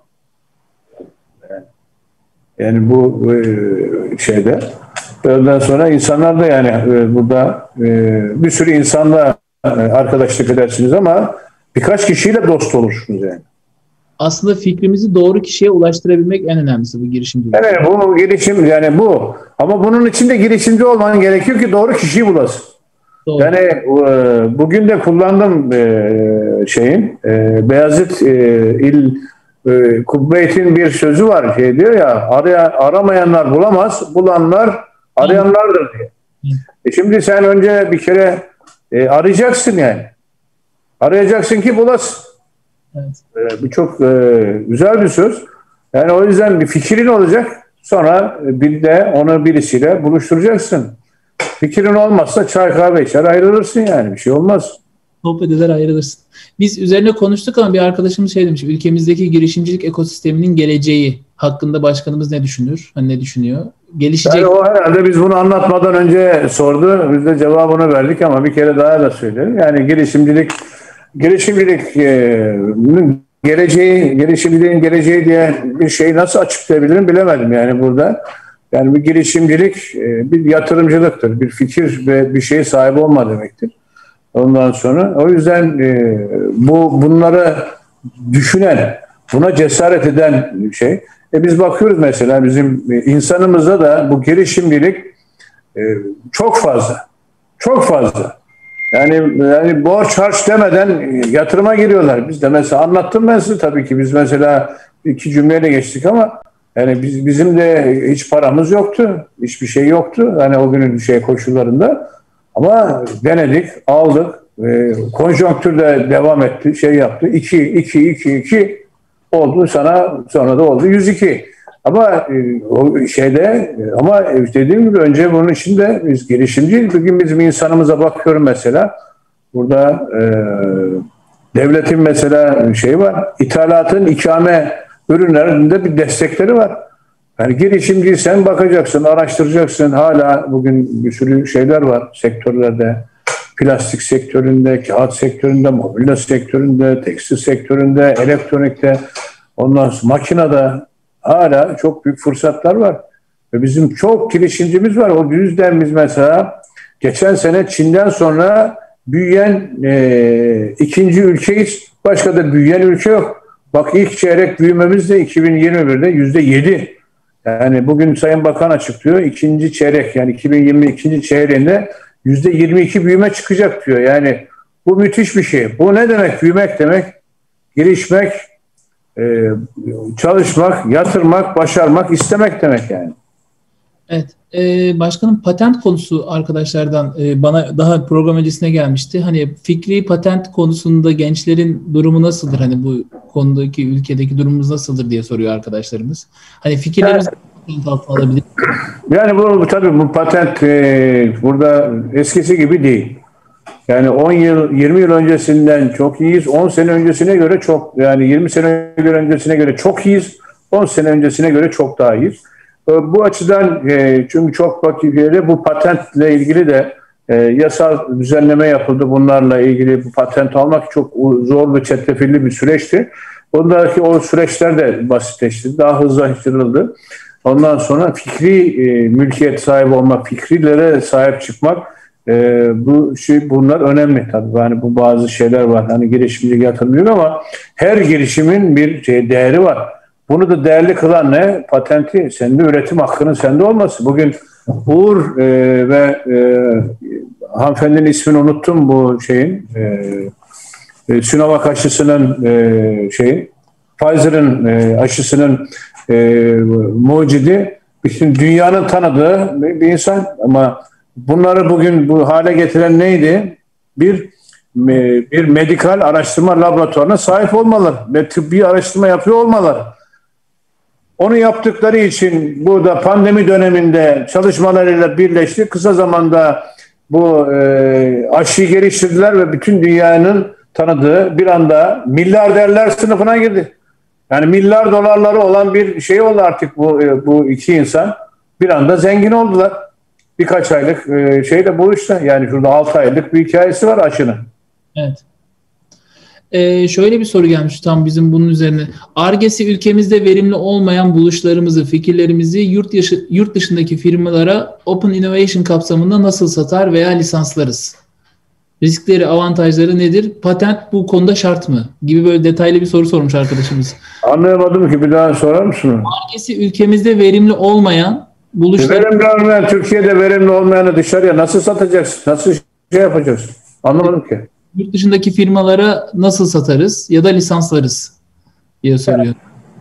Yani bu e, şeyde. Ondan sonra insanlar da yani e, burada e, bir sürü insanla e, arkadaşlık edersiniz ama birkaç kişiyle dost olursunuz yani. Aslında fikrimizi doğru kişiye ulaştırabilmek en önemlisi bu girişimcilik. Evet bu girişim yani bu. Ama bunun için de girişimci olman gerekiyor ki doğru kişiyi bulasın. Doğru. Yani e, bugün de kullandım e, şeyin e, Beyazıt e, il e, Kubbeyt'in bir sözü var şey diyor ya araya, aramayanlar bulamaz, bulanlar arayanlardır diye. E şimdi sen önce bir kere e, arayacaksın yani. Arayacaksın ki bulasın. Evet. E, bu çok e, güzel bir söz. Yani o yüzden bir fikrin olacak. Sonra bir de onu birisiyle buluşturacaksın. Fikrin olmazsa çay kahve içer ayrılırsın yani. Bir şey olmaz. sohbet eder ayrılırsın. Biz üzerine konuştuk ama bir arkadaşımız şey demiş. Ülkemizdeki girişimcilik ekosisteminin geleceği hakkında başkanımız ne düşünür? Hani ne düşünüyor? Gelişecek. Yani o herhalde biz bunu anlatmadan önce sordu. Biz de cevabını verdik ama bir kere daha da söyleyelim. Yani girişimcilik girişimcilik e, geleceği, girişimciliğin geleceği diye bir şeyi nasıl açıklayabilirim bilemedim yani burada. Yani bir girişimcilik e, bir yatırımcılıktır. Bir fikir ve bir şeye sahip olma demektir. Ondan sonra o yüzden e, bu bunları düşünen, buna cesaret eden şey. E biz bakıyoruz mesela bizim insanımızda da bu girişimcilik e, çok fazla. Çok fazla. Yani yani borç harç demeden yatırıma giriyorlar. Biz de mesela anlattım ben size tabii ki biz mesela iki cümleyle geçtik ama yani biz, bizim de hiç paramız yoktu. Hiçbir şey yoktu. Yani o günün şey koşullarında. Ama denedik, aldık. E, konjonktür de devam etti, şey yaptı. iki, iki, iki, iki oldu sana, sonra da oldu yüz iki. Ama e, o şeyde e, ama dediğim gibi önce bunun içinde biz girişimciyiz. Bugün bizim insanımıza bakıyorum mesela. Burada e, devletin mesela şey var, ithalatın ikame ürünlerinde bir destekleri var. Yani girişimciysen bakacaksın, araştıracaksın. Hala bugün bir sürü şeyler var sektörlerde. Plastik sektöründe, kağıt sektöründe, mobilya sektöründe, tekstil sektöründe, elektronikte, ondan sonra makinede hala çok büyük fırsatlar var. Ve bizim çok girişimcimiz var. O yüzden biz mesela geçen sene Çin'den sonra büyüyen e, ikinci ülkeyiz. Başka da büyüyen ülke yok. Bak ilk çeyrek büyümemiz de iki bin yirmi birde yüzde yedi. Yani bugün Sayın Bakan açıklıyor. İkinci çeyrek yani iki bin yirmi ikinci çeyreğinde yüzde yirmi iki büyüme çıkacak diyor. Yani bu müthiş bir şey. Bu ne demek? Büyümek demek, gelişmek, e, çalışmak, yatırmak, başarmak, istemek demek yani. Evet. Ee, başkanım patent konusu arkadaşlardan e, bana daha program öncesine gelmişti. Hani fikri patent konusunda gençlerin durumu nasıldır? Hani bu konudaki ülkedeki durumumuz nasıldır diye soruyor arkadaşlarımız. Hani fikirlerimizi patent altına alabilir. Yani bu, bu tabii bu patent e, burada eskisi gibi değil. Yani on yıl, yirmi yıl öncesinden çok iyiyiz. on sene öncesine göre çok, yani yirmi sene öncesine göre çok iyiyiz. on sene öncesine göre çok daha iyiyiz. Bu açıdan çünkü çok vakitleri bu patentle ilgili de yasal düzenleme yapıldı. Bunlarla ilgili bu patent almak çok zor ve çetrefilli bir süreçti. Bundaki o süreçler de basitleşti. Daha hızlandırıldı. Ondan sonra fikri mülkiyet sahibi olmak, fikrilere sahip çıkmak bu şey bunlar önemli tabii. Yani bu bazı şeyler var. Hani girişimcilik yatırmıyor ama her girişimin bir şey, değeri var. Bunu da değerli kılan ne? Patenti, sende üretim hakkının sende olması. Bugün Uğur e, ve e, hanımefendinin ismini unuttum bu şeyin. E, e, Sinovac aşısının e, şeyi, Pfizer'ın e, aşısının e, mucidi. Bütün dünyanın tanıdığı bir, bir insan ama bunları bugün bu hale getiren neydi? Bir bir medikal araştırma laboratuvarına sahip olmaları ve tıbbi araştırma yapıyor olmaları. Onu yaptıkları için burada pandemi döneminde çalışmalarıyla birleşti. Kısa zamanda bu e, aşıyı geliştirdiler ve bütün dünyanın tanıdığı bir anda milyarderler sınıfına girdi. Yani milyar dolarları olan bir şey oldu artık bu e, bu iki insan. Bir anda zengin oldular. Birkaç aylık e, şeyle bu işte. Yani şurada altı aylık bir hikayesi var aşının. Evet. Ee, şöyle bir soru gelmiş tam bizim bunun üzerine. Ar-Ge'si ülkemizde verimli olmayan buluşlarımızı, fikirlerimizi yurt, dışı, yurt dışındaki firmalara Open Innovation kapsamında nasıl satar veya lisanslarız? Riskleri, avantajları nedir? Patent bu konuda şart mı? Gibi böyle detaylı bir soru sormuş arkadaşımız. Anlayamadım ki, bir daha sorar mısın? Ar-Ge'si ülkemizde verimli olmayan buluşlar... Verimli olmayan, Türkiye'de verimli olmayanı dışarıya nasıl satacaksın? Nasıl şey yapacaksın? Anlamadım ki. Yurt dışındaki firmalara nasıl satarız ya da lisanslarız diye soruyor.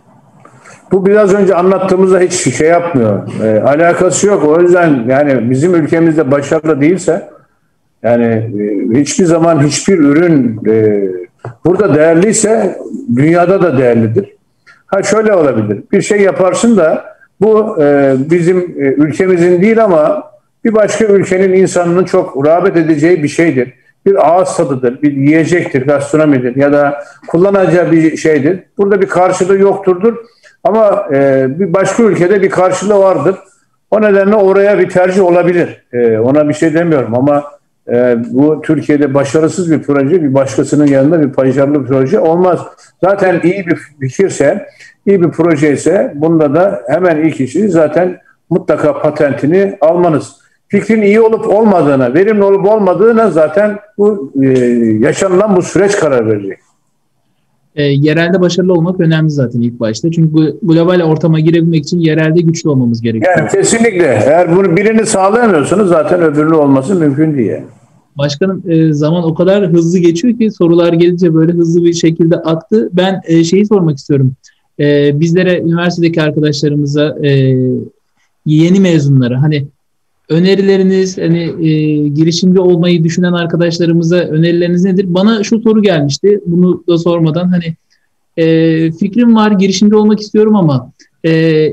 Bu biraz önce anlattığımızda hiç şey yapmıyor. E, alakası yok. O yüzden yani bizim ülkemizde başarılı değilse yani e, hiçbir zaman hiçbir ürün e, burada değerliyse dünyada da değerlidir. Ha şöyle olabilir. Bir şey yaparsın da bu e, bizim e, ülkemizin değil ama bir başka ülkenin insanının çok rağbet edeceği bir şeydir. bir ağız tadıdır, bir yiyecektir, gastronomidir ya da kullanacağı bir şeydir. Burada bir karşılığı yokturdur ama e, bir başka ülkede bir karşılığı vardır. O nedenle oraya bir tercih olabilir. E, ona bir şey demiyorum ama e, bu Türkiye'de başarısız bir proje, bir başkasının yanında bir başarılı bir proje olmaz. Zaten iyi bir fikirse, iyi bir proje ise bunda da hemen ilk işi zaten mutlaka patentini almanız. Fikrin iyi olup olmadığına, verimli olup olmadığına zaten bu e, yaşanılan bu süreç karar verecek. E, yerelde başarılı olmak önemli zaten ilk başta. Çünkü bu global ortama girebilmek için yerelde güçlü olmamız gerekiyor. Yani kesinlikle. Eğer bunu birini sağlayamıyorsanız zaten öbürünün olması mümkün değil. Başkanım, e, zaman o kadar hızlı geçiyor ki sorular gelince böyle hızlı bir şekilde aktı. Ben e, şeyi sormak istiyorum. E, bizlere, üniversitedeki arkadaşlarımıza, e, yeni mezunlara hani önerileriniz, hani e, girişimci olmayı düşünen arkadaşlarımıza önerileriniz nedir? Bana şu soru gelmişti. Bunu da sormadan hani e, fikrim var, girişimci olmak istiyorum ama e,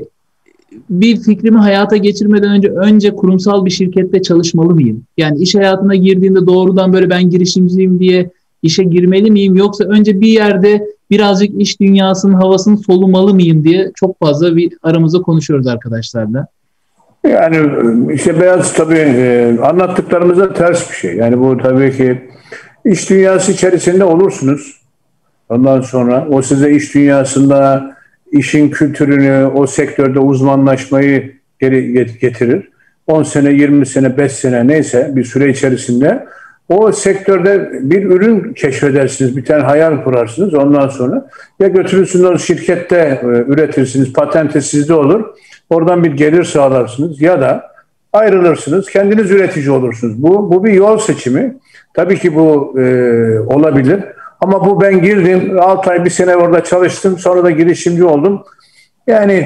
bir fikrimi hayata geçirmeden önce önce kurumsal bir şirkette çalışmalı mıyım? Yani iş hayatına girdiğimde doğrudan böyle ben girişimciyim diye işe girmeli miyim? Yoksa önce bir yerde birazcık iş dünyasının havasını solumalı mıyım diye çok fazla bir aramızda konuşuyoruz arkadaşlarla. Yani işte Beyaz tabii e, anlattıklarımıza ters bir şey. Yani bu tabii ki iş dünyası içerisinde olursunuz. Ondan sonra o size iş dünyasında işin kültürünü, o sektörde uzmanlaşmayı geri getirir. on sene, yirmi sene, beş sene neyse bir süre içerisinde o sektörde bir ürün keşfedersiniz, bir tane hayal kurarsınız. Ondan sonra ya götürürsünüz o şirkette e, üretirsiniz, patenti sizde olur. Oradan bir gelir sağlarsınız ya da ayrılırsınız, kendiniz üretici olursunuz. Bu, bu bir yol seçimi. Tabii ki bu e, olabilir. Ama bu ben girdim, altı ay, bir sene orada çalıştım, sonra da girişimci oldum. Yani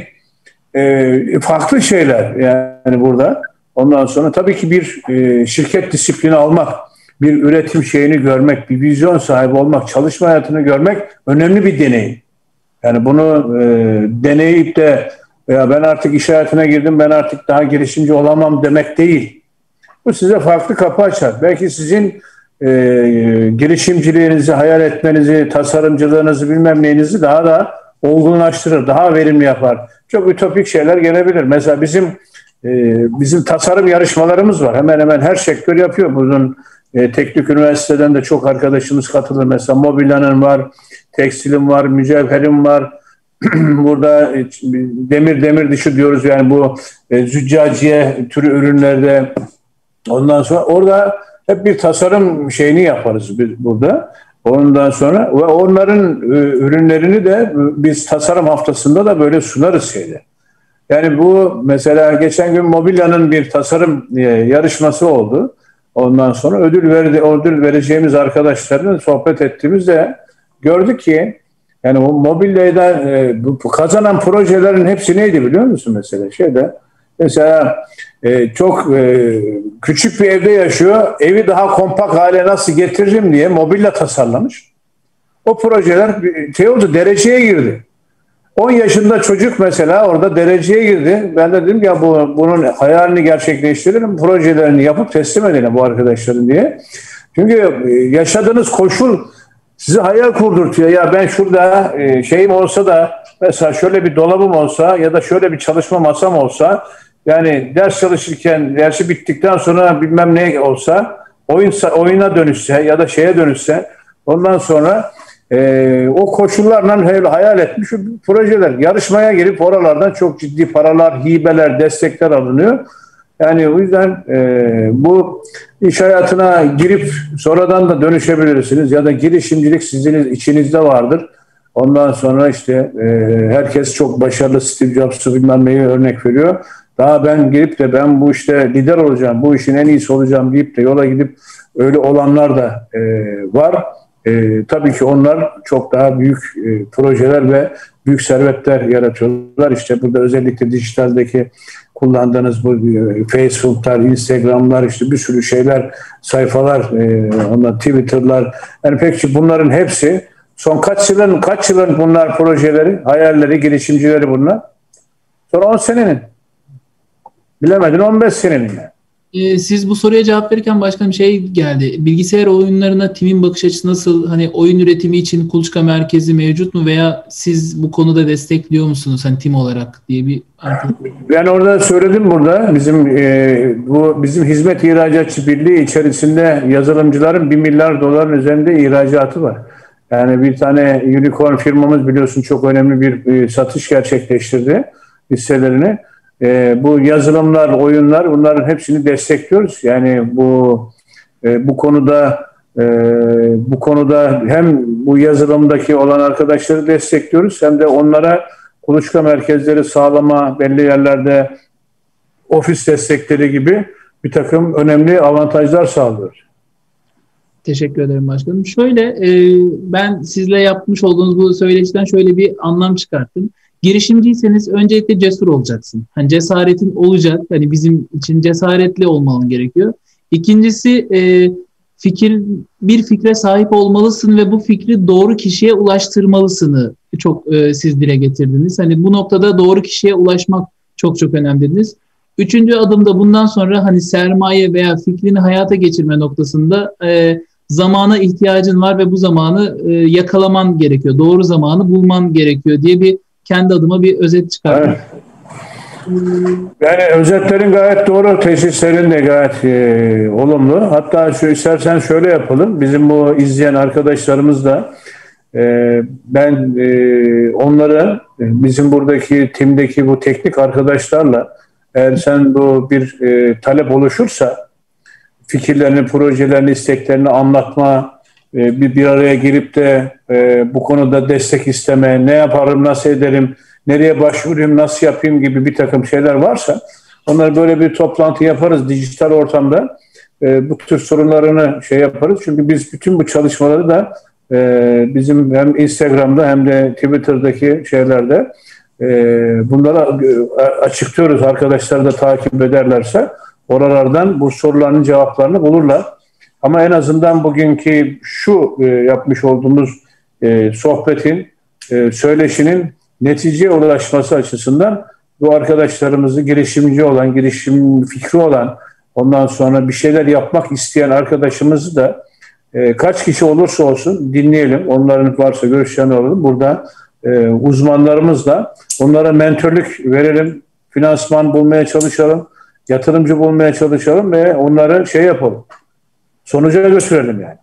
e, farklı şeyler yani burada. Ondan sonra tabii ki bir e, şirket disiplini almak, bir üretim şeyini görmek, bir vizyon sahibi olmak, çalışma hayatını görmek önemli bir deneyim. Yani bunu e, deneyip de ya ben artık iş hayatına girdim, ben artık daha girişimci olamam demek değil. Bu size farklı kapı açar. Belki sizin e, girişimciliğinizi, hayal etmenizi, tasarımcılığınızı, bilmem neyinizi daha da olgunlaştırır, daha verimli yapar. Çok ütopik şeyler gelebilir. Mesela bizim e, bizim tasarım yarışmalarımız var. Hemen hemen her sektör yapıyor. Bunun e, teknik üniversiteden de çok arkadaşımız katılır. Mesela mobilyanın var, tekstilin var, mücevherin var. Burada demir demir dışı diyoruz yani bu e, züccaciye türü ürünlerde. Ondan sonra orada hep bir tasarım şeyini yaparız biz burada. Ondan sonra ve onların e, ürünlerini de biz tasarım haftasında da böyle sunarız şeyde. Yani bu mesela geçen gün mobilyanın bir tasarım e, yarışması oldu. Ondan sonra ödül verdi, ödül vereceğimiz arkadaşlarla sohbet ettiğimizde gördük ki yani o mobilyada e, bu, kazanan projelerin hepsi neydi biliyor musun mesela? Şeyde mesela e, çok e, küçük bir evde yaşıyor. Evi daha kompakt hale nasıl getiririm diye mobilya tasarlamış. O projeler şey oldu, dereceye girdi. on yaşında çocuk mesela orada dereceye girdi. Ben de dedim ya bu, bunun hayalini gerçekleştirelim, projelerini yapıp teslim edelim bu arkadaşların diye. Çünkü yaşadığınız koşul sizi hayal kurdurtuyor. Ya ben şurada e, şeyim olsa da mesela şöyle bir dolabım olsa ya da şöyle bir çalışma masam olsa yani ders çalışırken dersi bittikten sonra bilmem ne olsa oyun oyuna dönüşse ya da şeye dönüşse ondan sonra e, o koşullarla hayal etmiş projeler yarışmaya girip oralardan çok ciddi paralar, hibeler, destekler alınıyor. Yani o yüzden e, bu iş hayatına girip sonradan da dönüşebilirsiniz ya da girişimcilik sizin içinizde vardır. Ondan sonra işte e, herkes çok başarılı Steve Jobs'u bilmem neyi örnek veriyor. Daha ben girip de ben bu işte lider olacağım, bu işin en iyisi olacağım deyip de yola gidip öyle olanlar da e, var. E, tabii ki onlar çok daha büyük e, projeler ve büyük servetler yaratıyorlar. İşte burada özellikle dijitaldeki kullandığınız bu Facebook'lar, Instagram'lar, işte bir sürü şeyler, sayfalar, e, onlar Twitter'lar, yani pek çok bunların hepsi son kaç yılın kaç yılın bunlar projeleri, hayalleri, girişimcileri bunlar. Sonra on senenin. Bilemedin on beş senenin. Ee, siz bu soruya cevap verirken başka bir şey geldi. Bilgisayar oyunlarına TİM'in bakış açısı nasıl? Hani oyun üretimi için kuluçka merkezi mevcut mu veya siz bu konuda destekliyor musunuz hani TİM olarak diye bir Ben orada söyledim burada bizim e, bu bizim hizmet ihracatçı birliği içerisinde yazılımcıların bir milyar doların üzerinde ihracatı var. Yani bir tane unicorn firmamız biliyorsun çok önemli bir e, satış gerçekleştirdi hisselerini. E, bu yazılımlar, oyunlar bunların hepsini destekliyoruz. Yani bu e, bu konuda e, bu konuda hem bu yazılımdaki olan arkadaşları destekliyoruz hem de onlara kuluçka merkezleri sağlama, belli yerlerde ofis destekleri gibi bir takım önemli avantajlar sağlıyor. Teşekkür ederim başkanım. Şöyle e, ben sizle yapmış olduğunuz bu söyleşiden şöyle bir anlam çıkarttım. Girişimciyseniz öncelikle cesur olacaksın. Hani cesaretin olacak. Hani bizim için cesaretli olman gerekiyor. İkincisi e, fikir bir fikre sahip olmalısın ve bu fikri doğru kişiye ulaştırmalısını çok e, siz dile getirdiniz. Hani bu noktada doğru kişiye ulaşmak çok çok önemli dediniz. Üçüncü adımda bundan sonra hani sermaye veya fikrini hayata geçirme noktasında e, zamana ihtiyacın var ve bu zamanı e, yakalaman gerekiyor. Doğru zamanı bulman gerekiyor diye bir kendi adıma bir özet çıkarttım. Evet. Yani özetlerin gayet doğru, teşhislerin de gayet e, olumlu. Hatta şu istersen şöyle yapalım. Bizim bu izleyen arkadaşlarımız da e, ben e, onlara e, bizim buradaki timdeki bu teknik arkadaşlarla eğer sen bu bir e, talep oluşursa fikirlerini, projelerini, isteklerini anlatma, e, bir, bir araya girip de e, bu konuda destek isteme, ne yaparım, nasıl ederim, nereye başvurayım, nasıl yapayım gibi bir takım şeyler varsa onları böyle bir toplantı yaparız dijital ortamda. E, bu tür sorunlarını şey yaparız. Çünkü biz bütün bu çalışmaları da e, bizim hem Instagram'da hem de Twitter'daki şeylerde e, bunları açıklıyoruz. Arkadaşlar da takip ederlerse oralardan bu soruların cevaplarını bulurlar. Ama en azından bugünkü şu e, yapmış olduğumuz e, sohbetin, e, söyleşinin neticeye ulaşması açısından bu arkadaşlarımızı girişimci olan, girişim fikri olan, ondan sonra bir şeyler yapmak isteyen arkadaşımızı da e, kaç kişi olursa olsun dinleyelim. Onların varsa görüşlerini alalım. Burada e, uzmanlarımızla onlara mentörlük verelim, finansman bulmaya çalışalım, yatırımcı bulmaya çalışalım ve onları şey yapalım. Sonuca götürelim yani.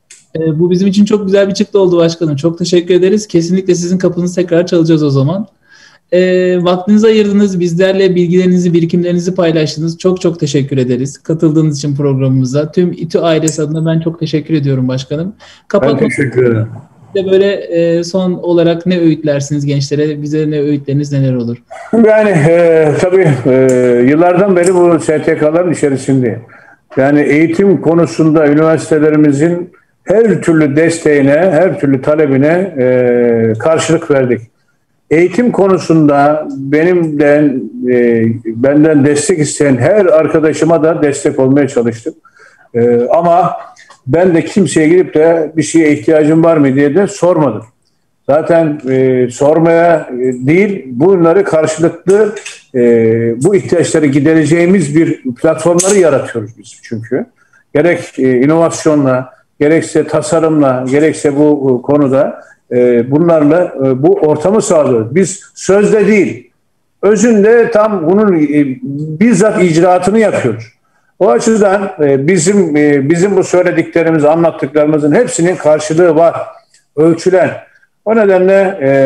E, bu bizim için çok güzel bir çıktı oldu başkanım. Çok teşekkür ederiz. Kesinlikle sizin kapınızı tekrar çalacağız o zaman. E, vaktinizi ayırdınız. Bizlerle bilgilerinizi, birikimlerinizi paylaştınız. Çok çok teşekkür ederiz. Katıldığınız için programımıza. Tüm İTÜ ailesi adına ben çok teşekkür ediyorum başkanım. Kapat ben teşekkür ederim. De böyle e, son olarak ne öğütlersiniz gençlere? Bize ne öğütleriniz neler olur? Yani e, tabii e, yıllardan beri bu S T K'ların içerisindeyim. Yani eğitim konusunda üniversitelerimizin her türlü desteğine, her türlü talebine e, karşılık verdik. Eğitim konusunda benimden e, benden destek isteyen her arkadaşıma da destek olmaya çalıştım. E, ama ben de kimseye gidip de bir şeye ihtiyacım var mı diye de sormadım. Zaten e, sormaya e, değil, bunları karşılıklı e, bu ihtiyaçları gidereceğimiz bir platformları yaratıyoruz biz çünkü. Gerek e, inovasyonla, gerekse tasarımla, gerekse bu konuda e, bunlarla e, bu ortamı sağlıyoruz. Biz sözde değil, özünde tam bunun e, bizzat icraatını yapıyoruz. O açıdan e, bizim e, bizim bu söylediklerimiz, anlattıklarımızın hepsinin karşılığı var, ölçülen. O nedenle e,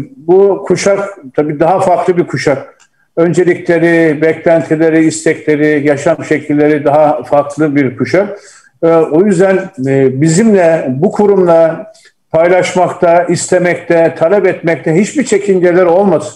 bu kuşak tabii daha farklı bir kuşak. Öncelikleri, beklentileri, istekleri, yaşam şekilleri daha farklı bir kuşak. E, o yüzden e, bizimle, bu kurumla paylaşmakta, istemekte, talep etmekte hiçbir çekinceler olmasın.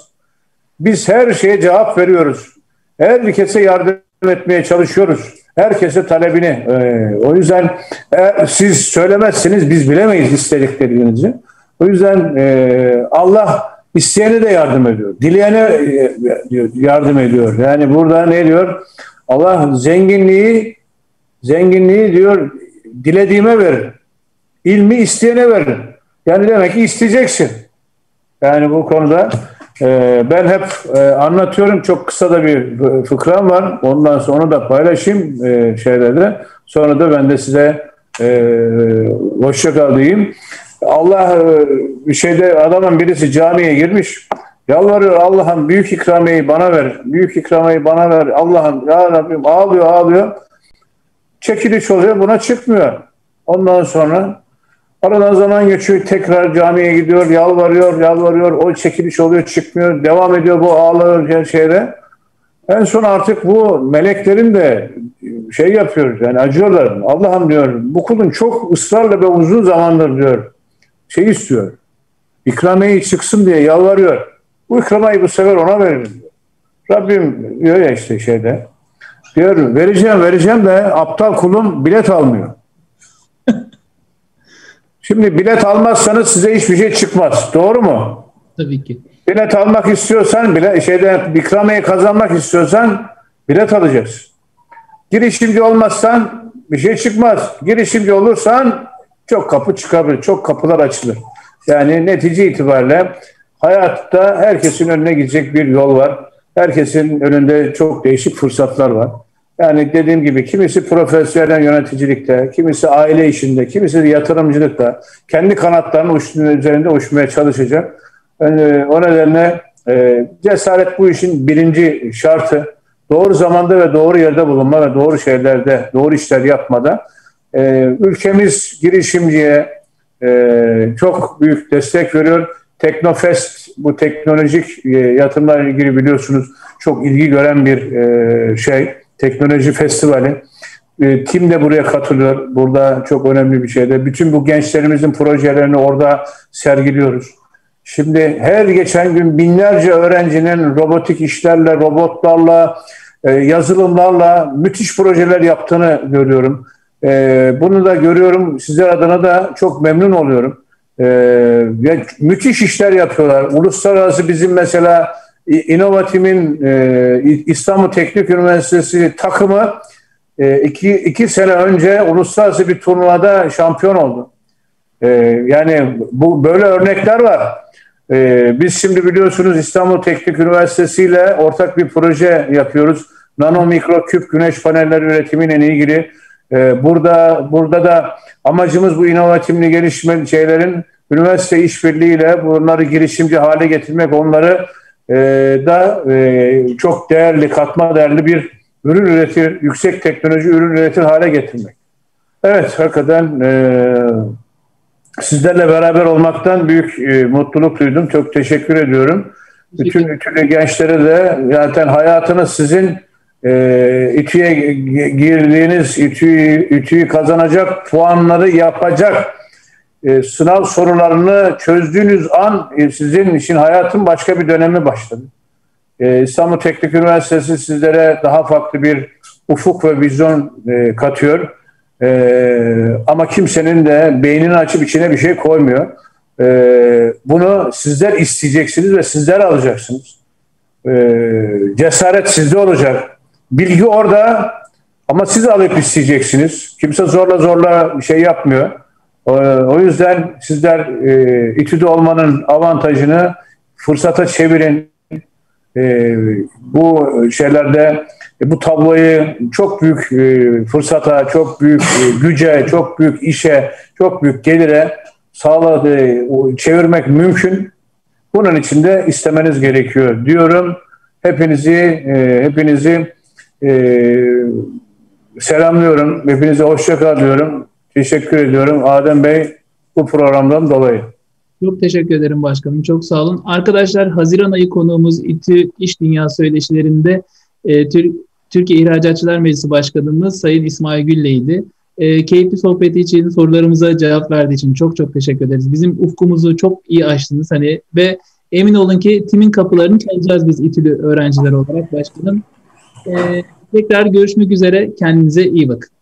Biz her şeye cevap veriyoruz. Herkese yardım etmeye çalışıyoruz. Herkese talebini. E, o yüzden e, siz söylemezsiniz, biz bilemeyiz istediklerinizi. O yüzden e, Allah isteyene de yardım ediyor. Dileyene e, yardım ediyor. Yani burada ne diyor? Allah zenginliği zenginliği diyor dilediğime verir. İlmi isteyene verir. Yani demek ki isteyeceksin. Yani bu konuda Ee, ben hep e, anlatıyorum. Çok kısa da bir fıkram var. Ondan sonra da paylaşayım e, şeylerde. Sonra da ben de size e, hoşça kal diyeyim. Allah e, bir şeyde adamın birisi camiye girmiş. Yalvarıyor, Allah'ım büyük ikramiyeyi bana ver. Büyük ikramiyeyi bana ver. Allah'ım ya Rabbim, ağlıyor ağlıyor. Çekiliş oluyor, buna çıkmıyor. Ondan sonra aradan zaman geçiyor, tekrar camiye gidiyor, yalvarıyor, yalvarıyor. O çekiliş oluyor, çıkmıyor. Devam ediyor bu ağlıyor her şeyde. En son artık bu meleklerin de şey yapıyor, yani acıyorlar. Allah'ım diyor, bu kulun çok ısrarla ve uzun zamandır diyor, şey istiyor. İkramiyeyi çıksın diye yalvarıyor. Bu ikramiyeyi bu sefer ona verin diyor. Rabbim diyor ya işte şeyde. Diyor vereceğim vereceğim de aptal kulum bilet almıyor. Şimdi bilet almazsanız size hiçbir şey çıkmaz. Doğru mu? Tabii ki. Bilet almak istiyorsan bile şeyde ikramiye kazanmak istiyorsan bilet alacaksın. Girişimci olmazsan bir şey çıkmaz. Girişimci olursan çok kapı çıkabilir. Çok kapılar açılır. Yani netice itibariyle hayatta herkesin önüne gidecek bir yol var. Herkesin önünde çok değişik fırsatlar var. Yani dediğim gibi kimisi profesyonel yöneticilikte, kimisi aile işinde, kimisi de yatırımcılıkta kendi kanatlarının uçtuğu üzerinde uçmaya çalışacak. Yani o nedenle e, cesaret bu işin birinci şartı. Doğru zamanda ve doğru yerde bulunma ve doğru şeylerde, doğru işler yapmada. E, ülkemiz girişimciye e, çok büyük destek veriyor. Teknofest, bu teknolojik e, yatırımlarla ilgili biliyorsunuz çok ilgi gören bir e, şey. Teknoloji festivali. E, tim de buraya katılıyor. Burada çok önemli bir şeyde. Bütün bu gençlerimizin projelerini orada sergiliyoruz. Şimdi her geçen gün binlerce öğrencinin robotik işlerle, robotlarla, e, yazılımlarla müthiş projeler yaptığını görüyorum. E, bunu da görüyorum. Sizler adına da çok memnun oluyorum. E, müthiş işler yapıyorlar. Uluslararası bizim mesela İnovatim'in e, İstanbul Teknik Üniversitesi takımı e, iki, iki sene önce uluslararası bir turnuvada şampiyon oldu. E, yani bu böyle örnekler var. E, biz şimdi biliyorsunuz İstanbul Teknik Üniversitesi ile ortak bir proje yapıyoruz. Nano mikro küp güneş panelleri üretimiyle ilgili. E, burada burada da amacımız bu inovatimli gelişme şeylerin üniversite işbirliğiyle bunları girişimci hale getirmek, onları Ee, da e, çok değerli, katma değerli bir ürün üretir, yüksek teknoloji ürün üretir hale getirmek. Evet, hakikaten e, sizlerle beraber olmaktan büyük e, mutluluk duydum. Çok teşekkür ediyorum. Bütün bütün gençlere de zaten hayatınız sizin e, İTÜ'ye girdiğiniz, İTÜ'yü İTÜ'yü kazanacak, puanları yapacak, E, sınav sorularını çözdüğünüz an e, sizin için hayatın başka bir dönemi başladı. E, İstanbul Teknik Üniversitesi sizlere daha farklı bir ufuk ve vizyon e, katıyor. E, ama kimsenin de beynini açıp içine bir şey koymuyor. E, bunu sizler isteyeceksiniz ve sizler alacaksınız. E, cesaret sizde olacak. Bilgi orada ama siz alıp isteyeceksiniz. Kimse zorla zorla bir şey yapmıyor. O yüzden sizler e, İTÜ'de olmanın avantajını fırsata çevirin. E, bu şeylerde e, bu tabloyu çok büyük e, fırsata, çok büyük e, güce, çok büyük işe, çok büyük gelire sağladı, e, çevirmek mümkün. Bunun için de istemeniz gerekiyor diyorum. Hepinizi e, hepinizi e, selamlıyorum. Hepinize hoşça kal diyorum. Teşekkür ediyorum Adem Bey bu programdan dolayı. Çok teşekkür ederim başkanım. Çok sağ olun. Arkadaşlar Haziran ayı konuğumuz İTÜ İş Dünyası Söyleşilerinde e, Tür Türkiye İhracatçılar Meclisi Başkanımız Sayın İsmail Gülle'ydi. E, keyifli sohbeti için, sorularımıza cevap verdiği için çok çok teşekkür ederiz. Bizim ufkumuzu çok iyi açtınız hani ve emin olun ki timin kapılarını çalacağız biz İTÜ'lü öğrenciler olarak başkanım. E, tekrar görüşmek üzere. Kendinize iyi bakın.